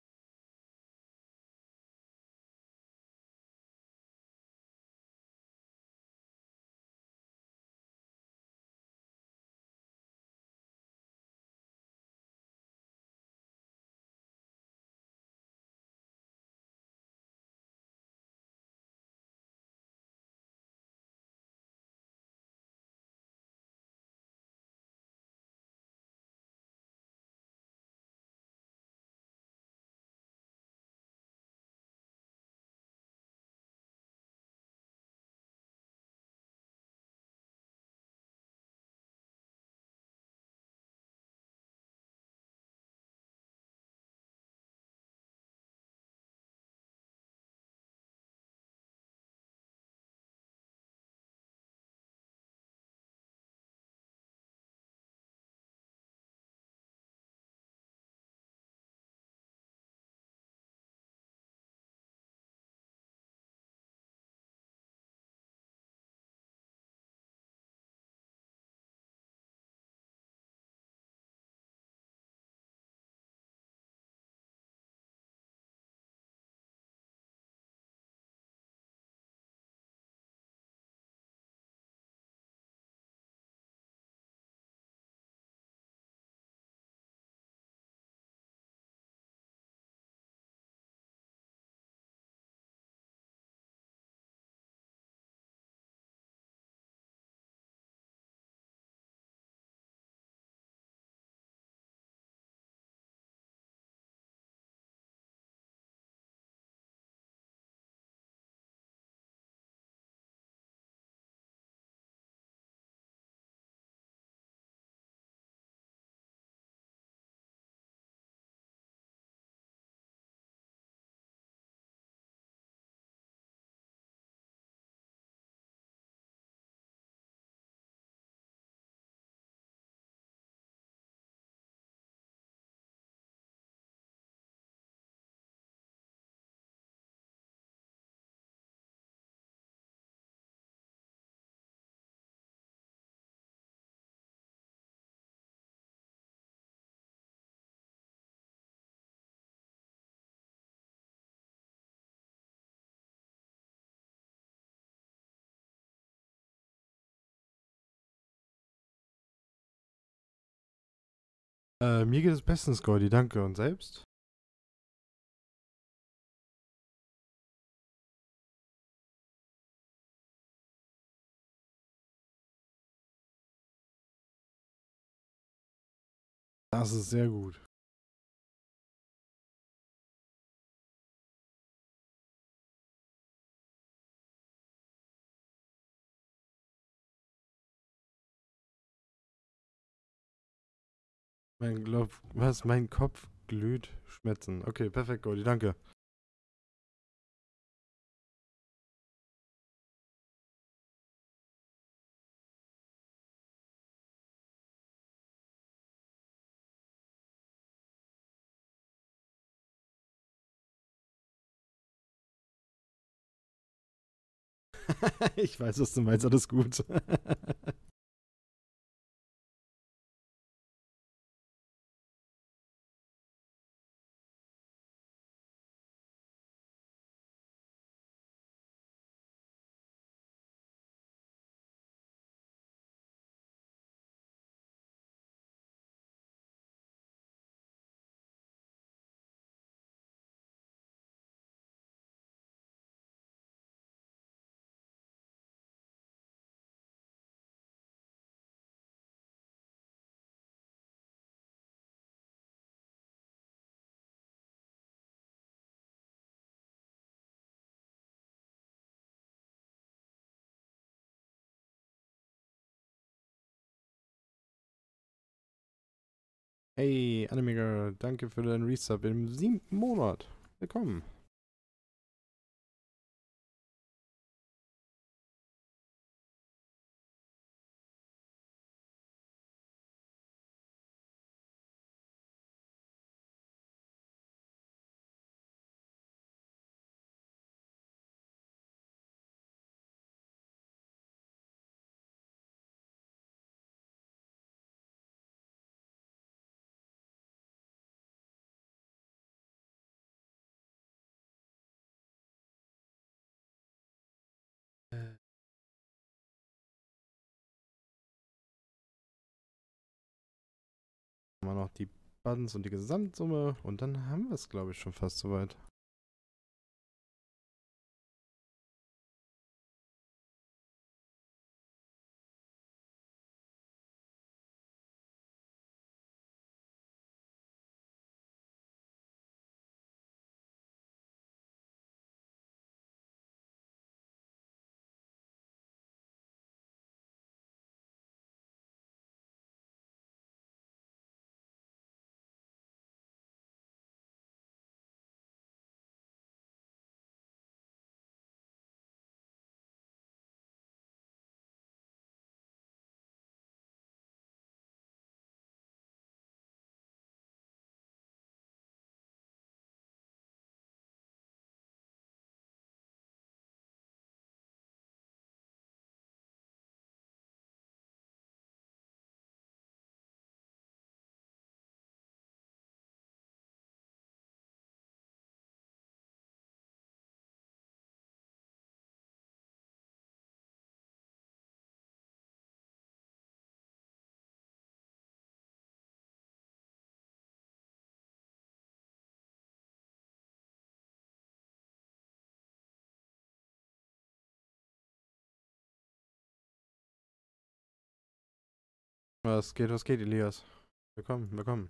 Äh, mir geht es bestens, Gordy, danke. Und selbst? Das ist sehr gut. Mein Kopf, was? Mein Kopf glüht schmetzen. Okay, perfekt, Gordy, danke. Ich weiß, was du meinst, alles gut. Hey, Anime Girl, danke für deinen Resub im siebten Monat. Willkommen. Äh, Mal noch die Buttons und die Gesamtsumme und dann haben wir es, glaube ich, schon fast soweit. Was geht, was geht, Elias? Willkommen, willkommen.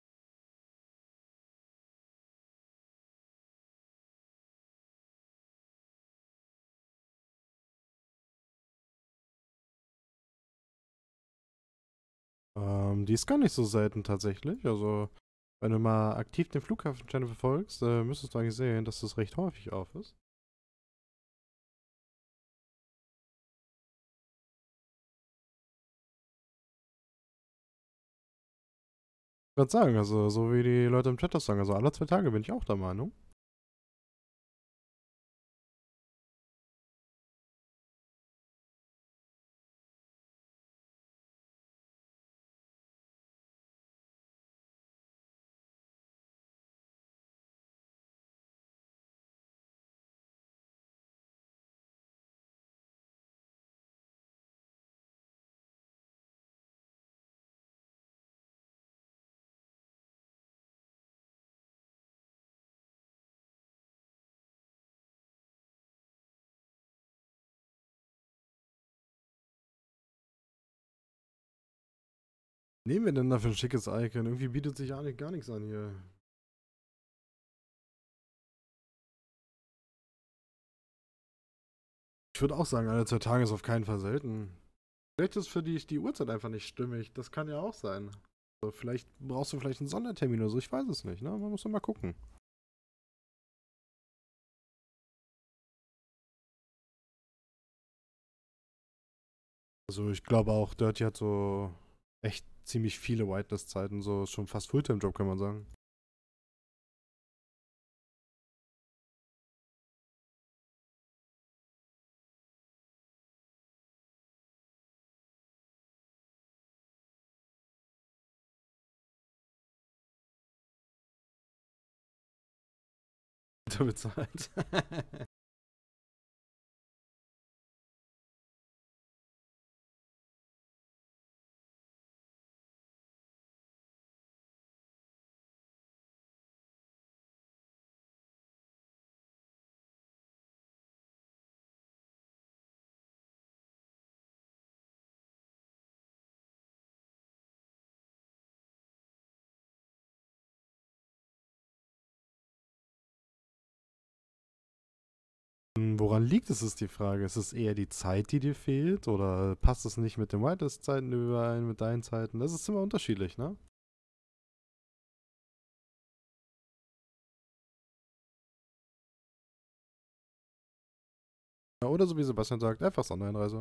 Ähm, die ist gar nicht so selten tatsächlich. Also, wenn du mal aktiv den Flughafenchannel verfolgst, äh, müsstest du eigentlich sehen, dass das recht häufig auf ist. Ich würde sagen, also, so wie die Leute im Chat das sagen, also alle zwei Tage bin ich auch der Meinung. Nehmen wir denn da für ein schickes Icon? Irgendwie bietet sich ja gar nichts an hier. Ich würde auch sagen, alle zwei Tage ist auf keinen Fall selten. Vielleicht ist für dich die Uhrzeit einfach nicht stimmig. Das kann ja auch sein. Also vielleicht brauchst du vielleicht einen Sondertermin oder so. Ich weiß es nicht, ne? Man muss doch mal gucken. Also ich glaube auch, Dirty hat so echt ziemlich viele Whitelist-Zeiten. So ist schon fast Fulltime-Job, kann man sagen. Da bezahlt. Woran liegt es, ist die Frage. Ist es eher die Zeit, die dir fehlt? Oder passt es nicht mit den Whitelist-Zeiten überein, mit deinen Zeiten? Das ist immer unterschiedlich, ne? Ja, oder so wie Sebastian sagt, einfach Sondereinreise.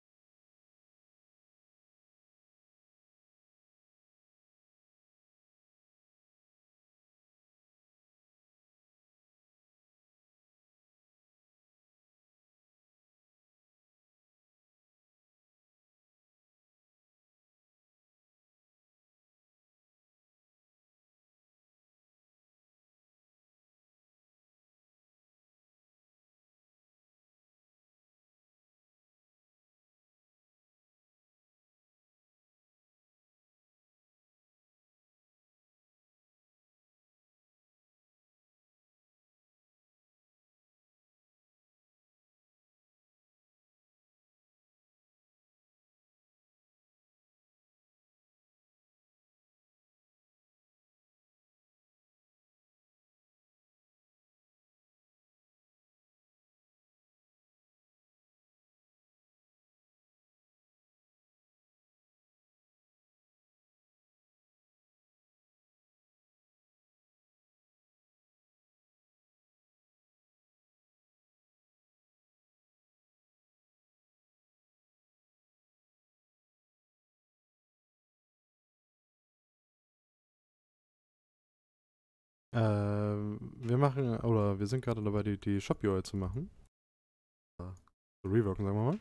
Ähm, wir machen, oder wir sind gerade dabei, die, die Shop-U I zu machen. Zu reworken, sagen wir mal.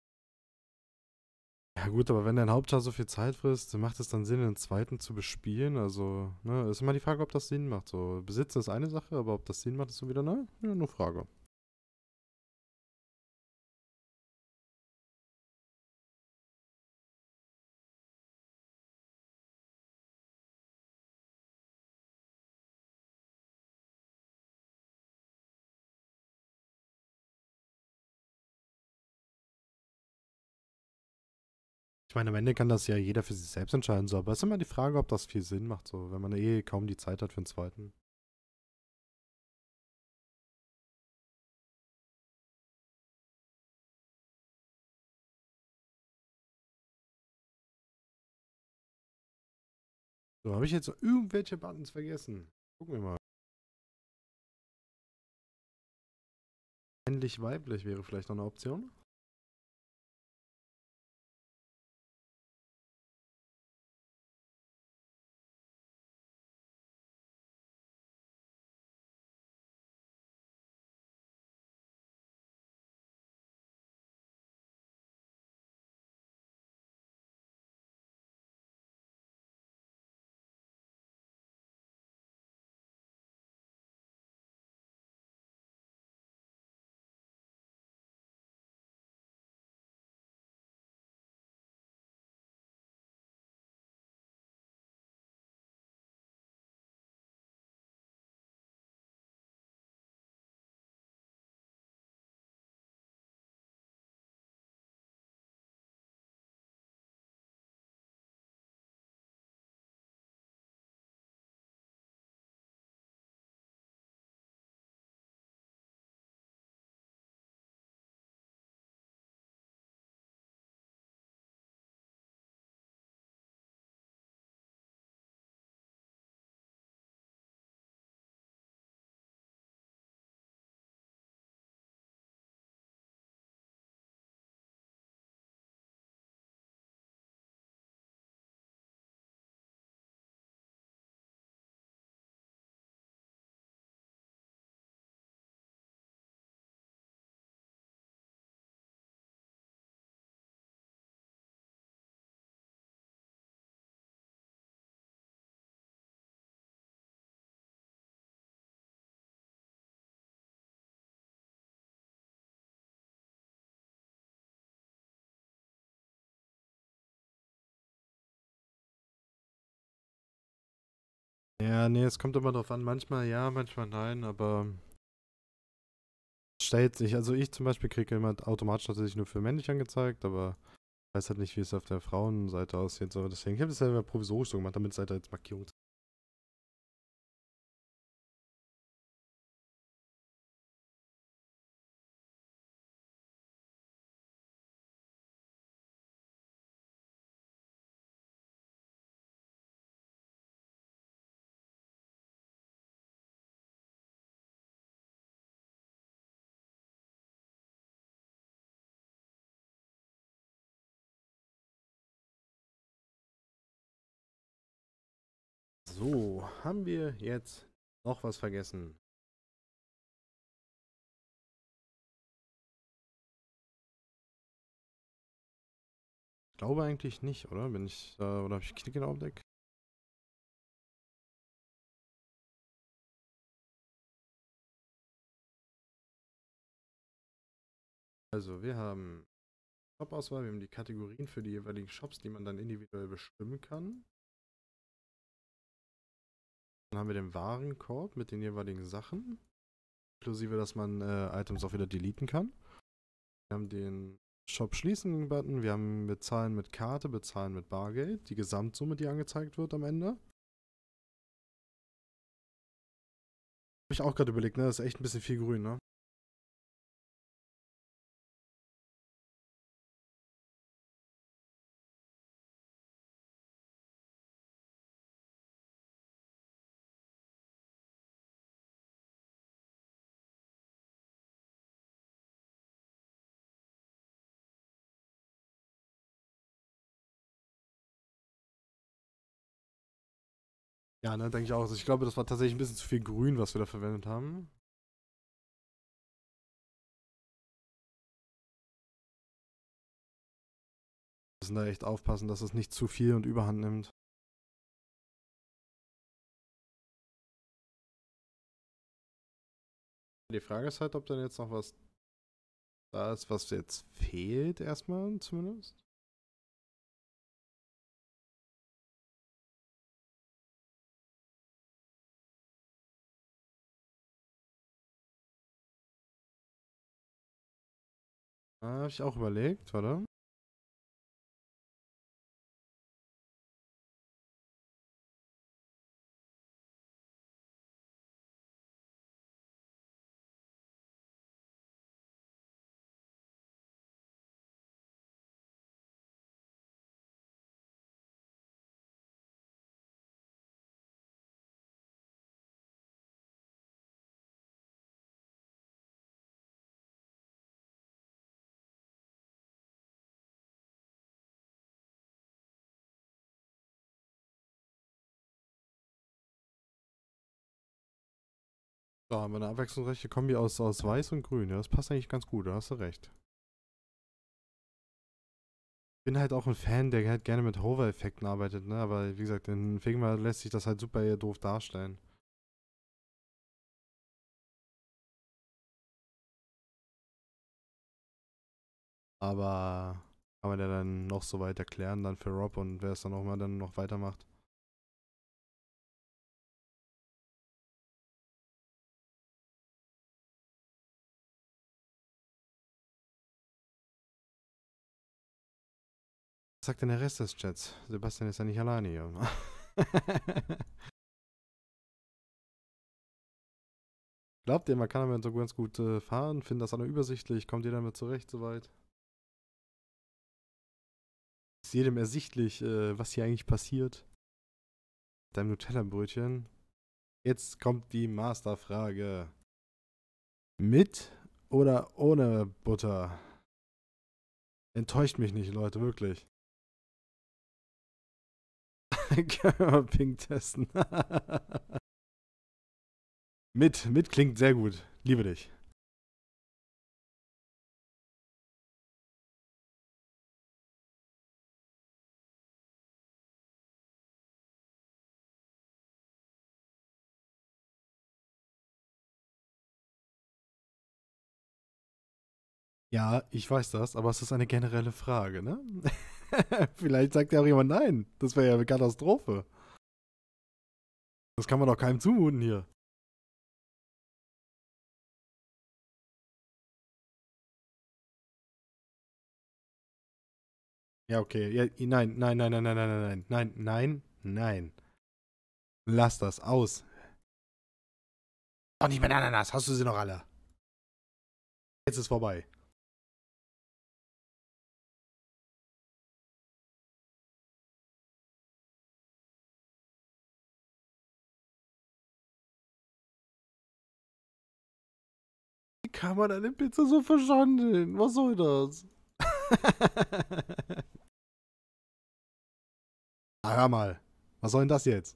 Ja gut, aber wenn dein Hauptchar so viel Zeit frisst, macht es dann Sinn, den zweiten zu bespielen? Also, ne, ist immer die Frage, ob das Sinn macht. So, Besitzen ist eine Sache, aber ob das Sinn macht, ist so wieder, ne? Ja, nur Frage. Ich meine, am Ende kann das ja jeder für sich selbst entscheiden, so, aber es ist immer die Frage, ob das viel Sinn macht, so, wenn man eh kaum die Zeit hat für den zweiten. So, habe ich jetzt so irgendwelche Buttons vergessen? Gucken wir mal. Männlich, weiblich wäre vielleicht noch eine Option. Ja, nee, es kommt immer drauf an. Manchmal ja, manchmal nein, aber stellt sich. Also ich zum Beispiel kriege immer automatisch tatsächlich nur für männlich angezeigt, aber weiß halt nicht, wie es auf der Frauenseite aussieht. So, deswegen, ich habe das ja immer provisorisch so gemacht, damit es halt als Markierung. So, haben wir jetzt noch was vergessen? Ich glaube eigentlich nicht, oder? Bin ich, äh, oder habe ich Klick in Augenblick? Also, wir haben Shop-Auswahl, wir haben die Kategorien für die jeweiligen Shops, die man dann individuell bestimmen kann. Dann haben wir den Warenkorb mit den jeweiligen Sachen, inklusive, dass man äh, Items auch wieder deleten kann. Wir haben den Shop schließen Button, wir haben bezahlen mit Karte, bezahlen mit Bargeld, die Gesamtsumme, die angezeigt wird am Ende. Habe ich auch gerade überlegt, ne? Das ist echt ein bisschen viel grün, ne? Ja, ne, denke ich auch. Also ich glaube, das war tatsächlich ein bisschen zu viel Grün, was wir da verwendet haben. Wir müssen da echt aufpassen, dass es nicht zu viel und Überhand nimmt. Die Frage ist halt, ob dann jetzt noch was da ist, was jetzt fehlt, erstmal zumindest. Ah, habe ich auch überlegt, warte. So, haben wir eine abwechslungsreiche Kombi aus, aus Weiß und Grün. Ja, das passt eigentlich ganz gut, da hast du recht. Ich bin halt auch ein Fan, der halt gerne mit Hover-Effekten arbeitet, ne? Aber wie gesagt, in Figma lässt sich das halt super doof darstellen. Aber kann man ja dann noch so weit erklären dann für Rob und wer es dann auch mal dann noch weitermacht. Was sagt denn der Rest des Chats? Sebastian ist ja nicht alleine hier. Glaubt ihr, man kann damit so ganz gut äh, fahren? Findet das alle übersichtlich? Kommt ihr damit zurecht soweit? Ist jedem ersichtlich, äh, was hier eigentlich passiert? Mit deinem Nutella-Brötchen. Jetzt kommt die Masterfrage. Mit oder ohne Butter? Enttäuscht mich nicht, Leute, wirklich. Können wir mal Ping testen. mit, mit klingt sehr gut. Liebe dich. Ja, ich weiß das, aber es ist eine generelle Frage, ne? Vielleicht sagt ja auch jemand nein. Das wäre ja eine Katastrophe. Das kann man doch keinem zumuten hier. Ja, okay. Ja, nein, nein, nein, nein, nein, nein, nein, nein, nein, nein. Lass das aus. Doch nicht mit Ananas, hast du sie noch alle? Jetzt ist vorbei. Wie kann man eine Pizza so verschandeln? Was soll das? Ah, hör mal. Was soll denn das jetzt?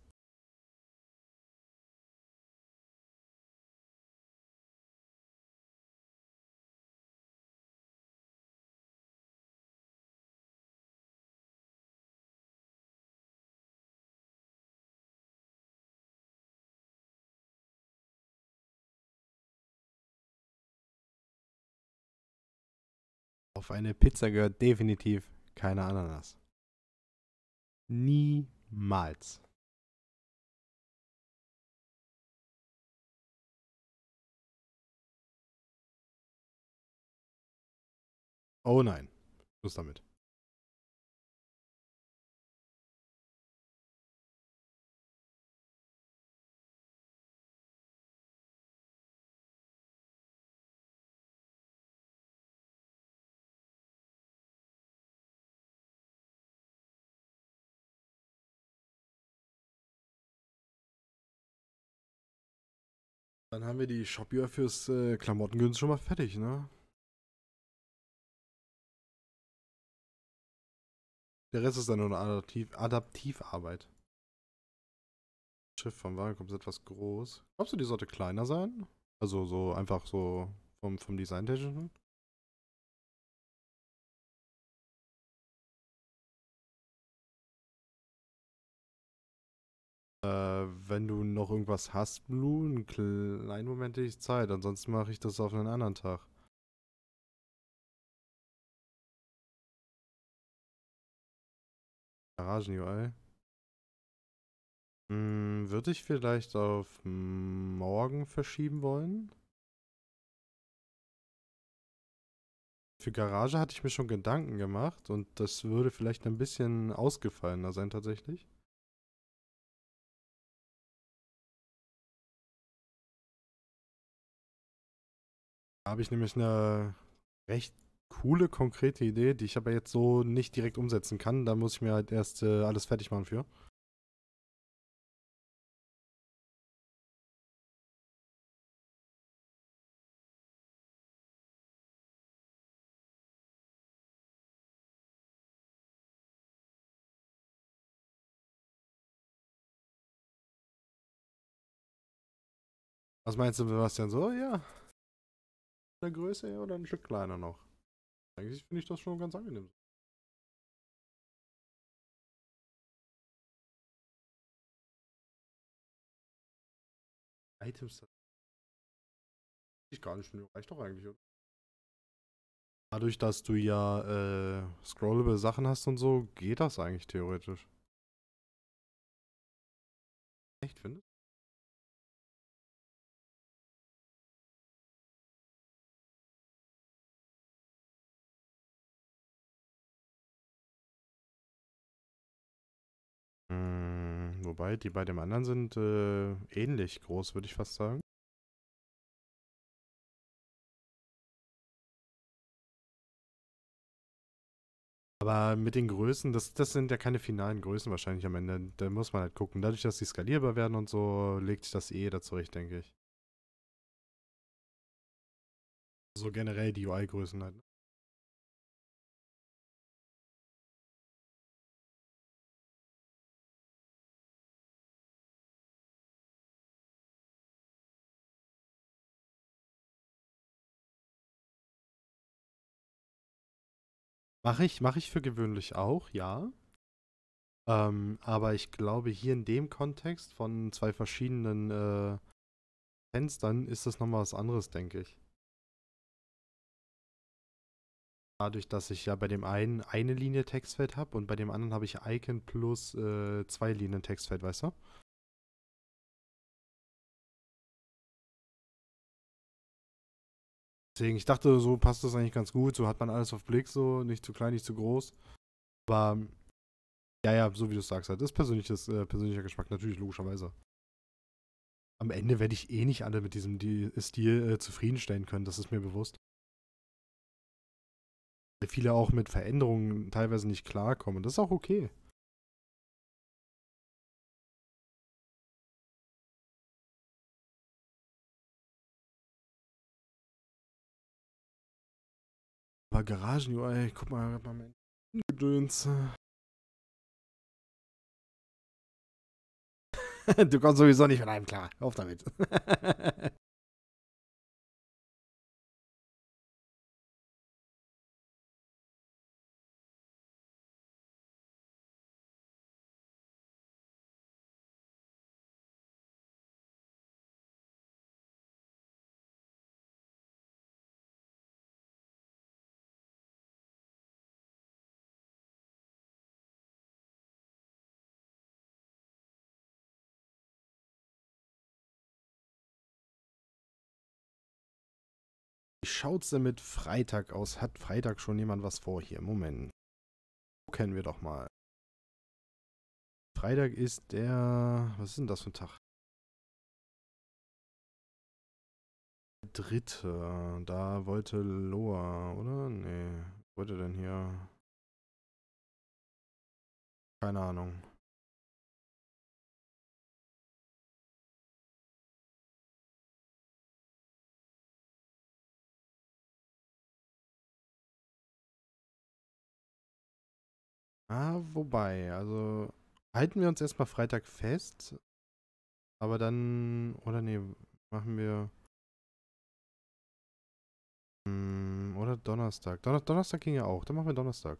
Auf eine Pizza gehört definitiv keine Ananas. Niemals. Oh nein. Schluss damit. Dann haben wir die Shopware fürs äh, Klamottengünst schon mal fertig, ne? Der Rest ist dann nur eine Adaptiv Adaptivarbeit. Schiff vom Warenkorb ist etwas groß. Glaubst du, die sollte kleiner sein? Also so einfach so vom, vom Design-Technischen? Äh, wenn du noch irgendwas hast, Blue, einen kleinen Moment hätte ich Zeit. Ansonsten mache ich das auf einen anderen Tag. Garagen-U I. Hm, würde ich vielleicht auf morgen verschieben wollen? Für Garage hatte ich mir schon Gedanken gemacht und das würde vielleicht ein bisschen ausgefallener sein tatsächlich. Da habe ich nämlich eine recht coole, konkrete Idee, die ich aber jetzt so nicht direkt umsetzen kann. Da muss ich mir halt erst äh, alles fertig machen für. Was meinst du, Sebastian? So, ja, eine Größe ja, oder ein Stück kleiner noch? Eigentlich finde ich das schon ganz angenehm. Items ich gar nicht, nö, reicht doch eigentlich, oder? Dadurch, dass du ja äh, scrollable Sachen hast und so, geht das eigentlich theoretisch. Echt, findest du? Hm, wobei, die bei dem anderen sind äh, ähnlich groß, würde ich fast sagen. Aber mit den Größen, das, das sind ja keine finalen Größen wahrscheinlich am Ende. Da muss man halt gucken. Dadurch, dass die skalierbar werden und so, legt sich das eh dazu zurecht, denke ich. So generell die U I-Größen halt. Mache ich, mache ich für gewöhnlich auch, ja. Ähm, aber ich glaube, hier in dem Kontext von zwei verschiedenen äh, Fenstern ist das nochmal was anderes, denke ich. Dadurch, dass ich ja bei dem einen eine Linie Textfeld habe und bei dem anderen habe ich Icon plus äh, zwei Linien Textfeld, weißt du? Deswegen, ich dachte, so passt das eigentlich ganz gut. So hat man alles auf Blick, so nicht zu klein, nicht zu groß. Aber ja, ja, so wie du sagst halt. Das ist persönliches, äh, persönlicher Geschmack, natürlich, logischerweise. Am Ende werde ich eh nicht alle mit diesem Di- Stil äh, zufriedenstellen können, das ist mir bewusst. Weil viele auch mit Veränderungen teilweise nicht klarkommen. Das ist auch okay. Aber Garagen-U I, guck mal, mal mein Gedöns. Du kommst sowieso nicht mit einem klar. Auf damit. Wie schaut's denn mit Freitag aus? Hat Freitag schon jemand was vor hier? Moment. Kennen wir doch mal. Freitag ist der. Was ist denn das für ein Tag? Der dritte. Da wollte Loa, oder? Nee. Was wollte denn hier? Keine Ahnung. Ah, wobei, also halten wir uns erstmal Freitag fest, aber dann, oder nee, machen wir, hm, oder Donnerstag. Donner Donnerstag ging ja auch, dann machen wir Donnerstag.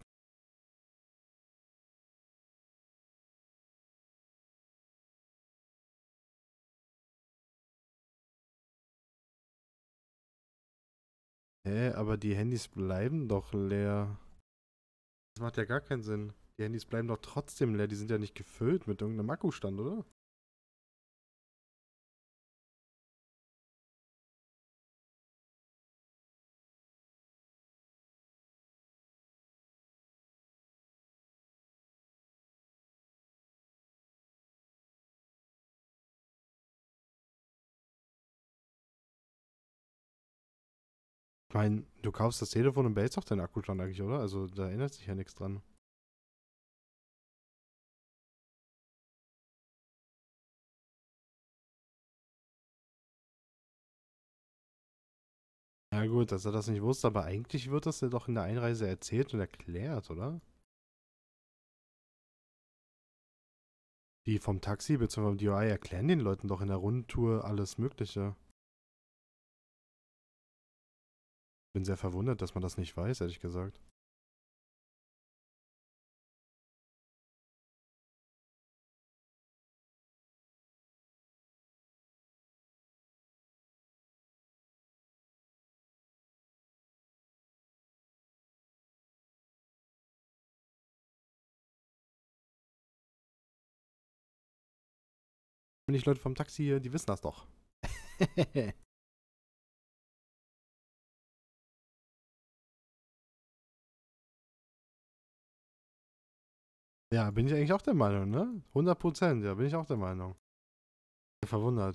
Hä, aber die Handys bleiben doch leer. Das macht ja gar keinen Sinn. Die Handys bleiben doch trotzdem leer, die sind ja nicht gefüllt mit irgendeinem Akkustand, oder? Ich meine, du kaufst das Telefon und behältst doch deinen Akkustand eigentlich, oder? Also da ändert sich ja nichts dran. Ja gut, dass er das nicht wusste, aber eigentlich wird das ja doch in der Einreise erzählt und erklärt, oder? Die vom Taxi bzw. vom D U I erklären den Leuten doch in der Rundtour alles Mögliche. Bin sehr verwundert, dass man das nicht weiß, ehrlich gesagt. Und die Leute vom Taxi hier, die wissen das doch. Ja, bin ich eigentlich auch der Meinung, ne? hundert Prozent, ja, bin ich auch der Meinung. Verwundert.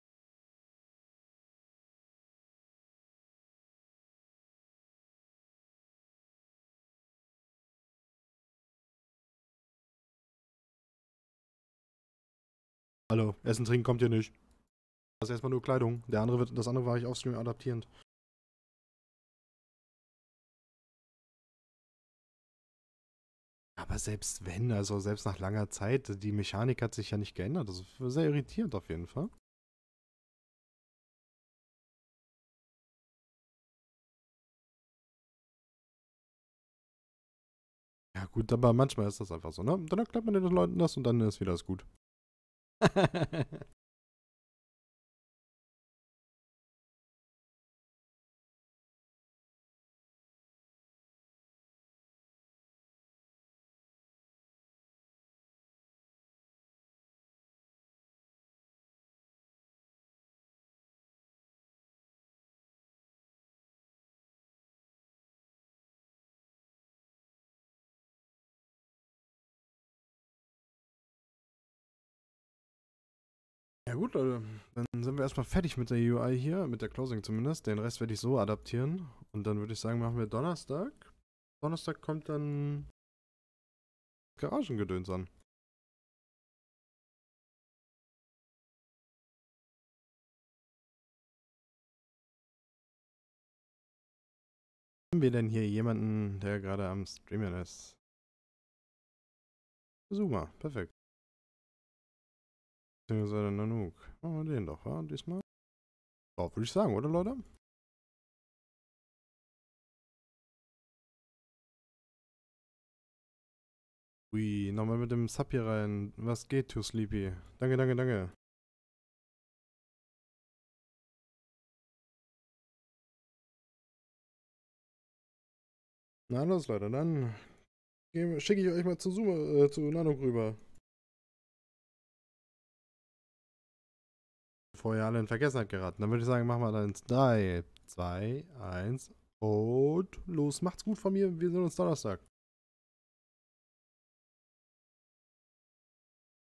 Hallo, Essen, Trinken kommt hier nicht. Das ist erstmal nur Kleidung. Der andere wird, das andere war ich offstream adaptierend. Aber selbst wenn, also selbst nach langer Zeit, die Mechanik hat sich ja nicht geändert. Das ist sehr irritierend auf jeden Fall. Ja gut, aber manchmal ist das einfach so, ne? Dann erklärt man den Leuten das und dann ist wieder alles gut. Ja gut, Leute. Dann sind wir erstmal fertig mit der U I hier, mit der Closing zumindest. Den Rest werde ich so adaptieren. Und dann würde ich sagen, machen wir Donnerstag. Donnerstag kommt dann Garagengedöns an. Haben wir denn hier jemanden, der gerade am Streamen ist? Zuma, perfekt. Beziehungsweise Nanook. Machen wir den doch, wa? Diesmal? Oh, würde ich sagen, oder Leute? Ui, nochmal mit dem Sub hier rein. Was geht, Too Sleepy? Danke, danke, danke. Na los, Leute, dann schicke ich euch mal zu Zuma, äh, zu Nanook rüber. Bevor ihr alle in Vergessenheit geraten. Dann würde ich sagen, machen wir dann drei, zwei, eins und los. Macht's gut von mir. Wir sehen uns Donnerstag.